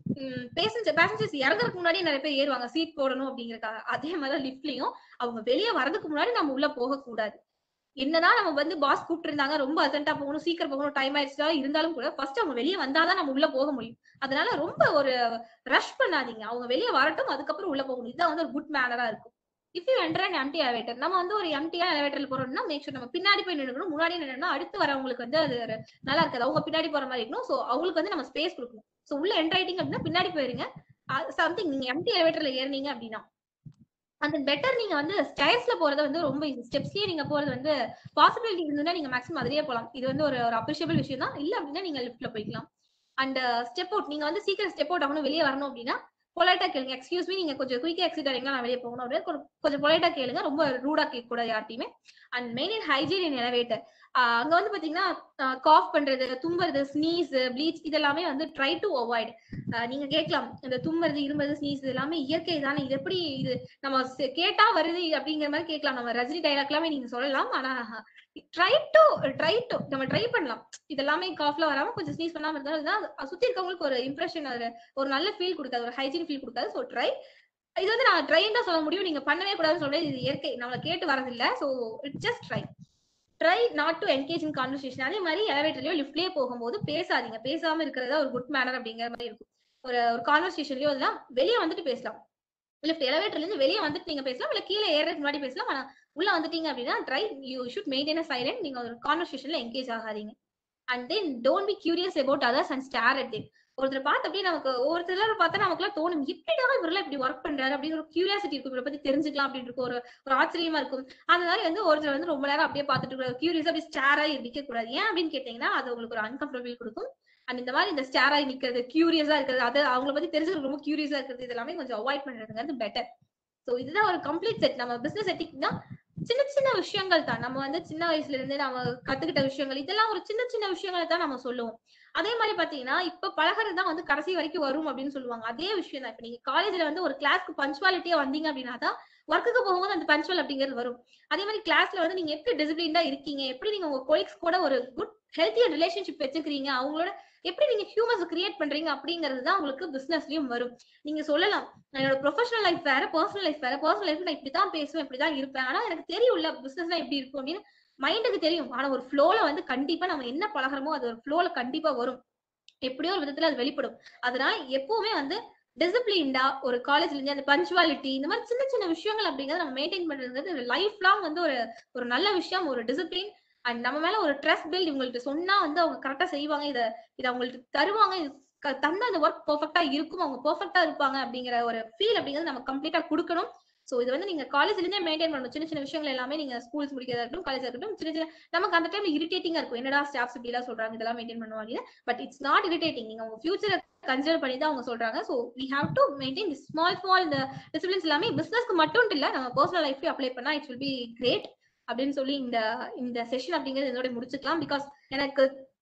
பேசஞ்சர்ஸ் இறங்குறதுக்கு முன்னாடி நிறைய பேர் ஏறுவாங்க சீட் போடணும் அப்படிங்கறதுக்காக. அதே மாதிரி லிஃப்ட்லயும் அவங்க வெளியே வரதுக்கு முன்னாடி நம்ம உள்ள போக கூடாது. என்னதான் நம்ம வந்து பாஸ் கூப்பிட்டு இருந்தாங்க ரொம்ப அர்ஜென்ட்டா போகணும், சீக்கிரம் போகணும், டைம் ஆயிடுச்சா இருந்தாலும் கூட ஃபர்ஸ்ட் அவங்க வெளியே வந்தாதான் நம்ம உள்ள போக முடியும். அதனால ரொம்ப ஒரு ரஷ் பண்ணாதீங்க. அவங்க வெளியே வரட்டும், அதுக்கப்புறம் உள்ள போகணும். இதுதான் வந்து ஒரு குட் மேனரா இருக்கும். If you enter an empty elevator, நம்ம வந்து ஒரு எம்டியான எலிவேட்டர்ல போறோம்னா மேக் ஷூர் நம்ம பின்னாடி போய் நின்னுக்கணும். முன்னாடி நின்னா அடுத்து வரவங்களுக்கு வந்து அது நல்லா இருக்காது. அவங்க பின்னாடி போற மாதிரி இருக்கணும். சோ அவங்களுக்கு வந்து நம்ம ஸ்பேஸ் கொடுக்கணும். சோ உள்ள என்டர் ஆயிட்டீங்க அப்படின்னா பின்னாடி போயிருங்க. சம்திங் நீங்க எம்டி எலிவேட்டர்ல ஏறினீங்க அப்படின்னா அந்த பெட்டர் நீங்க வந்து ஸ்டைர்ஸ்ல போறது வந்து ரொம்ப ஸ்டெப்ஸ்லயே நீங்க போறது வந்து பாசிபிலிட்டி இருந்ததுன்னா நீங்க மேக்ஸிமம் அதிலேயே போலாம். இது வந்து ஒரு அப்ரிஷியபிள் விஷயம் தான். இல்ல அப்படின்னா நீங்க லிஃப்ட்ல போய்க்கலாம். அண்ட் ஸ்டெப் அவுட் நீங்க வந்து சீக்கிரம் ஸ்டெப் அவுட் ஆகணும், வெளியே வரணும் அப்படின்னா பொலைட்டா கேளுங்க. எக்ஸ்கியூஸ் மீ, நீங்க கொஞ்சம் குயிக்கா எக்ஸிட் ஆறீங்களா, நான் வெளியே போகணும் அப்படின்னு கொஞ்சம் பொலைட்டா கேளுங்க. ரொம்ப ரூடா கேட்க கூடாது யார்ட்டையுமே. And main hygiene in elevator. அங்க வந்து பாத்தீங்கன்னா காஃப் பண்றது, தும்புறது, ஸ்னீஸ், ப்ளீச் இதெல்லாமே வந்து ட்ரை டு அவாய்ட். நீங்க கேட்கலாம் இந்த தும்புறது, இரும்புறது, ஸ்னீஸ் எல்லாமே இயற்கை தானே, இது எப்படி இது நம்ம கேட்டா வருது அப்படிங்கிற மாதிரி கேட்கலாம். நம்ம ரஜினி டைலாக் எல்லாமே நீங்க சொல்லலாம். ஆனா ட்ரை டு நம்ம ட்ரை பண்ணலாம். இதெல்லாமே காஃப்ல வராம கொஞ்சம் ஸ்னீஸ் பண்ணாம இருந்தா சுத்தி இருக்கவங்களுக்கு ஒரு இம்ப்ரெஷன், ஒரு நல்ல ஃபீல் கொடுக்காது, ஒரு ஹைஜீன் ஃபீல் கொடுக்காது. So try. இது வந்து நான் ட்ரைன் தான் சொல்ல முடியும், நீங்க பண்ணவே கூடாதுன்னு சொல்றது இது இயற்கை, நம்மள கேட்டு வரதில்லை. So it's just try not to engage in conversation. அதே மாதிரி எலிவேட்டர்லயோ லிஃப்ட்லயே போகும்போது பேசாதீங்க. பேசாம இருக்கிறதா ஒரு குட் மேனர் அப்படிங்கிற மாதிரி இருக்கும். ஒரு கான்வர்சேஷன்லயோ அதெல்லாம் வெளியே வந்துட்டு பேசலாம். லிஃப்ட் எலிவேட்டர்ல இருந்து வெளியே வந்துட்டு நீங்க பேசலாம், இல்ல கீழே ஏறதுக்கு முன்னாடி பேசலாம். ஆனா உள்ள வந்துட்டீங்க அப்படின்னா try you should maintain silent. நீங்க ஒரு கான்வர்சேஷன்ல என்கேஜ் ஆகாதீங்க. And then don't be curious about others and stare at them. ஒருத்தர் பார்த்து அப்படியே நமக்கு ஒருத்தர் பார்த்தா நமக்குலாம் தோணும் இப்படிதான் இவரெல்லாம் இப்படி ஒர்க் பண்றாரு அப்படிங்கிற ஒரு கியூரியாசிட்டி இருக்கும். இவரை பத்தி தெரிஞ்சுக்கலாம் அப்படின்னு இருக்கும். ஒரு ஆச்சரியமா இருக்கும். அந்த மாதிரி வந்து ஒருத்தர் வந்து ரொம்ப நேரம் அப்படியே பார்த்துட்டு இருக்க கியூரியஸா அப்படி ஸ்டாரா இருக்க கூடாது. ஏன் அப்படின்னு கேட்டீங்கன்னா அது உங்களுக்கு ஒரு அன்கம்ஃபர்டபிள் கொடுக்கும். அண்ட் இந்த மாதிரி இந்த ஸ்டாரா நிக்கிறது, கியூரியஸா இருக்கிறது, அது அவங்களை பத்தி தெரிஞ்சுக்க ரொம்ப கியூரியஸா இருக்கிறது, இதெல்லாமே கொஞ்சம் அவாய்ட் பண்றதுங்கிறது பெட்டர். சோ இதுதான் ஒரு கம்ப்ளீட் செட். நம்ம பிசினஸ் எத்திக்னா சின்ன சின்ன விஷயங்கள் தான். நம்ம வந்து சின்ன வயசுல இருந்து நம்ம கத்துக்கிட்ட விஷயங்கள், இதெல்லாம் ஒரு சின்ன சின்ன விஷயங்களை தான் நம்ம சொல்லுவோம். அதே மாதிரி பாத்தீங்கன்னா இப்ப பழகிறதுதான் வந்து கடைசி வரைக்கும் வரும் அப்படின்னு சொல்லுவாங்க. அதே விஷயம் தான். இப்ப நீங்க காலேஜ்ல வந்து ஒரு கிளாஸ்க்கு பஞ்சுவாலிட்டியா வந்தீங்க அப்படின்னா தான் ஒர்க்குக்கு போகும்போது அந்த பஞ்சுவல் அப்படிங்கிறது வரும். அதே மாதிரி கிளாஸ்ல வந்து நீங்க எப்படி டிசிப்ளின்டா இருக்கீங்க, எப்படி நீங்க உங்க கொலீக்ஸ் கூட ஒரு குட் ஹெல்த்தியர் ரிலேஷன்ஷிப் வச்சுக்கிறீங்க, அவங்களோட எப்படி நீங்க ஹியூமன்ஸ் கிரியேட் பண்றீங்க அப்படிங்கிறது தான் உங்களுக்கு பிசினஸ்லயும் வரும். நீங்க சொல்லலாம் என்னோட ப்ரொஃபஷனல் லைஃப் வேற, பர்சனல் லைஃப் வேற. பர்சனல் லைஃப் நான் இப்படிதான் பேசுவேன், இப்படிதான் இருப்பேன். ஆனா எனக்கு தெரியும்ல பிசினஸ்னா எப்படி இருக்கும் அப்படின்னு மைண்டுக்கு தெரியும். ஆனா ஒரு ஃப்ளோல வந்து கண்டிப்பா நம்ம என்ன பழகிறோமோ அது ஒரு ஃப்ளோல கண்டிப்பா வரும். எப்படியோ ஒரு விதத்துல அது வெளிப்படும். அதனால எப்பவுமே வந்து டிசிப்ளின்டா ஒரு காலேஜ்ல இருந்து அந்த பஞ்சுவாலிட்டி இந்த மாதிரி சின்ன சின்ன விஷயங்கள் அப்படிங்கறத நம்ம மெயின்டைன் பண்றது லைஃப் லாங் வந்து ஒரு நல்ல விஷயம், ஒரு டிசிப்ளின். அண்ட் நம்ம மேல ஒரு ட்ரஸ்ட் பில்ட். இவங்கள்ட்ட சொன்னா வந்து அவங்க கரெக்டா செய்வாங்க, இதை அவங்களுக்கு தருவாங்க, தந்தா அந்த ஒர்க் பெர்ஃபெக்ட்டா இருக்கும், அவங்க பெர்ஃபெக்ட்டா இருப்பாங்க அப்படிங்கிற ஒரு ஃபீல் அப்படிங்கிறது நம்ம கம்ப்ளீட்டா கொடுக்கணும். சோ இது வந்து நீங்க காலேஜ்ல இருந்தே மெயின்டைன் பண்ணணும். சின்ன சின்ன விஷயங்கள் எல்லாமே நீங்க ஸ்கூல்ஸ் முடிக்கிறதா இருக்கட்டும், காலேஜா இருக்கட்டும், சின்ன சின்ன நமக்கு அந்த டைம்ல இரிட்டேட்டிங்கா இருக்கும். என்னடா ஸ்டாஃப்ஸ் இப்படி எல்லாம் சொல்றாங்க, இதெல்லாம் மெயின்டைன் பண்ணுவாங்க. But it's not irritating. நீங்க உங்க ஃபியூச்சரை கன்சிடர் பண்ணி தான் அவங்க சொல்றாங்க. So we have to maintain small இந்த டிசிப்ளின்ஸ் எல்லாமே பிசினஸ்க்கு மட்டும் இல்ல, நம்ம பர்சனல் லைஃப்லயும் அப்ளை பண்ணா இட் வில் பி கிரேட் அப்படின்னு சொல்லி இந்த செஷன் அப்படிங்கிறது இதோட முடிச்சுக்கலாம். பிகாஸ் எனக்கு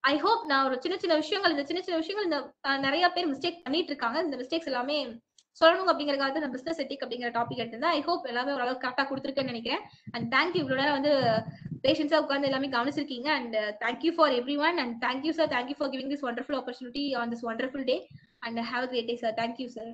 ஐ ஹோப் நான் ஒரு சின்ன சின்ன விஷயங்கள் இந்த நிறைய பேர் மிஸ்டேக் பண்ணிட்டு இருக்காங்க. இந்த மிஸ்டேக்ஸ் எல்லாமே சொல்லணும் அப்படிங்கறதுக்காக நான் பிசினஸ் எத்திக் அப்படிங்கிற டாபிக் எடுத்திருந்தேன். ஐ ஹோப் எல்லாமே ஓரளவுக்கு கரெக்டா கொடுத்துருக்கேன்னு நினைக்கிறேன். அண்ட் தேங்க்யூ, இவ்வளவு நேரம் வந்து பேஷன்ஸா உட்கார்ந்து எல்லாமே கவனிச்சிருக்கீங்க. And thank you for everyone. And thank you sir, thank you for giving this wonderful opportunity on this wonderful day. And have a great day sir. Thank you sir.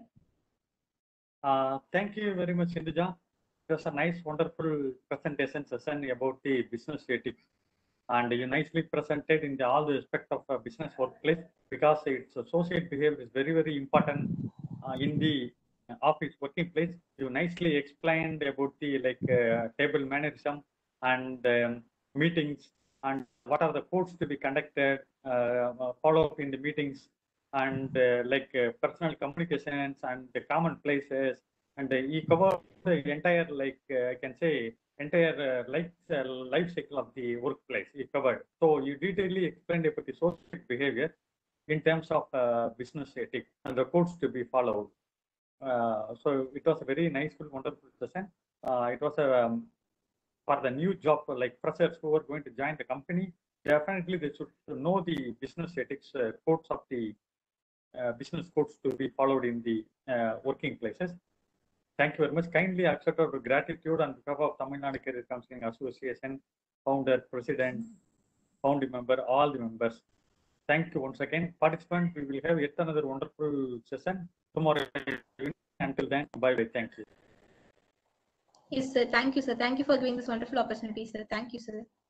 Thank you very much, Hinduja. It was a nice, wonderful presentation session about the business ethics. And you nicely presented in all the aspect of a business workplace, because its associate behavior is very, very important in the office working place. You nicely explained about the table mannerism and meetings, and what are the codes to be conducted, follow up in the meetings, and personal communications and the common places. And he covered the entire I can say entire life cycle of the workplace he covered. So you detailedly explained about the social behavior in terms of business ethics and the codes to be followed. So it was a very nice, wonderful session. It was for the new job, like freshers who are going to join the company, definitely they should know the business ethics codes of the business codes to be followed in the working places. Thank you very much. Kindly accept our gratitude on behalf of Tamil Nadu Career Counseling Association, founder, president, founding member, all the members. Thank you once again. Participants, we will have yet another wonderful session tomorrow. Until then, bye-bye. Thank you. Yes, sir. Thank you, sir. Thank you for giving this wonderful opportunity, sir. Thank you, sir.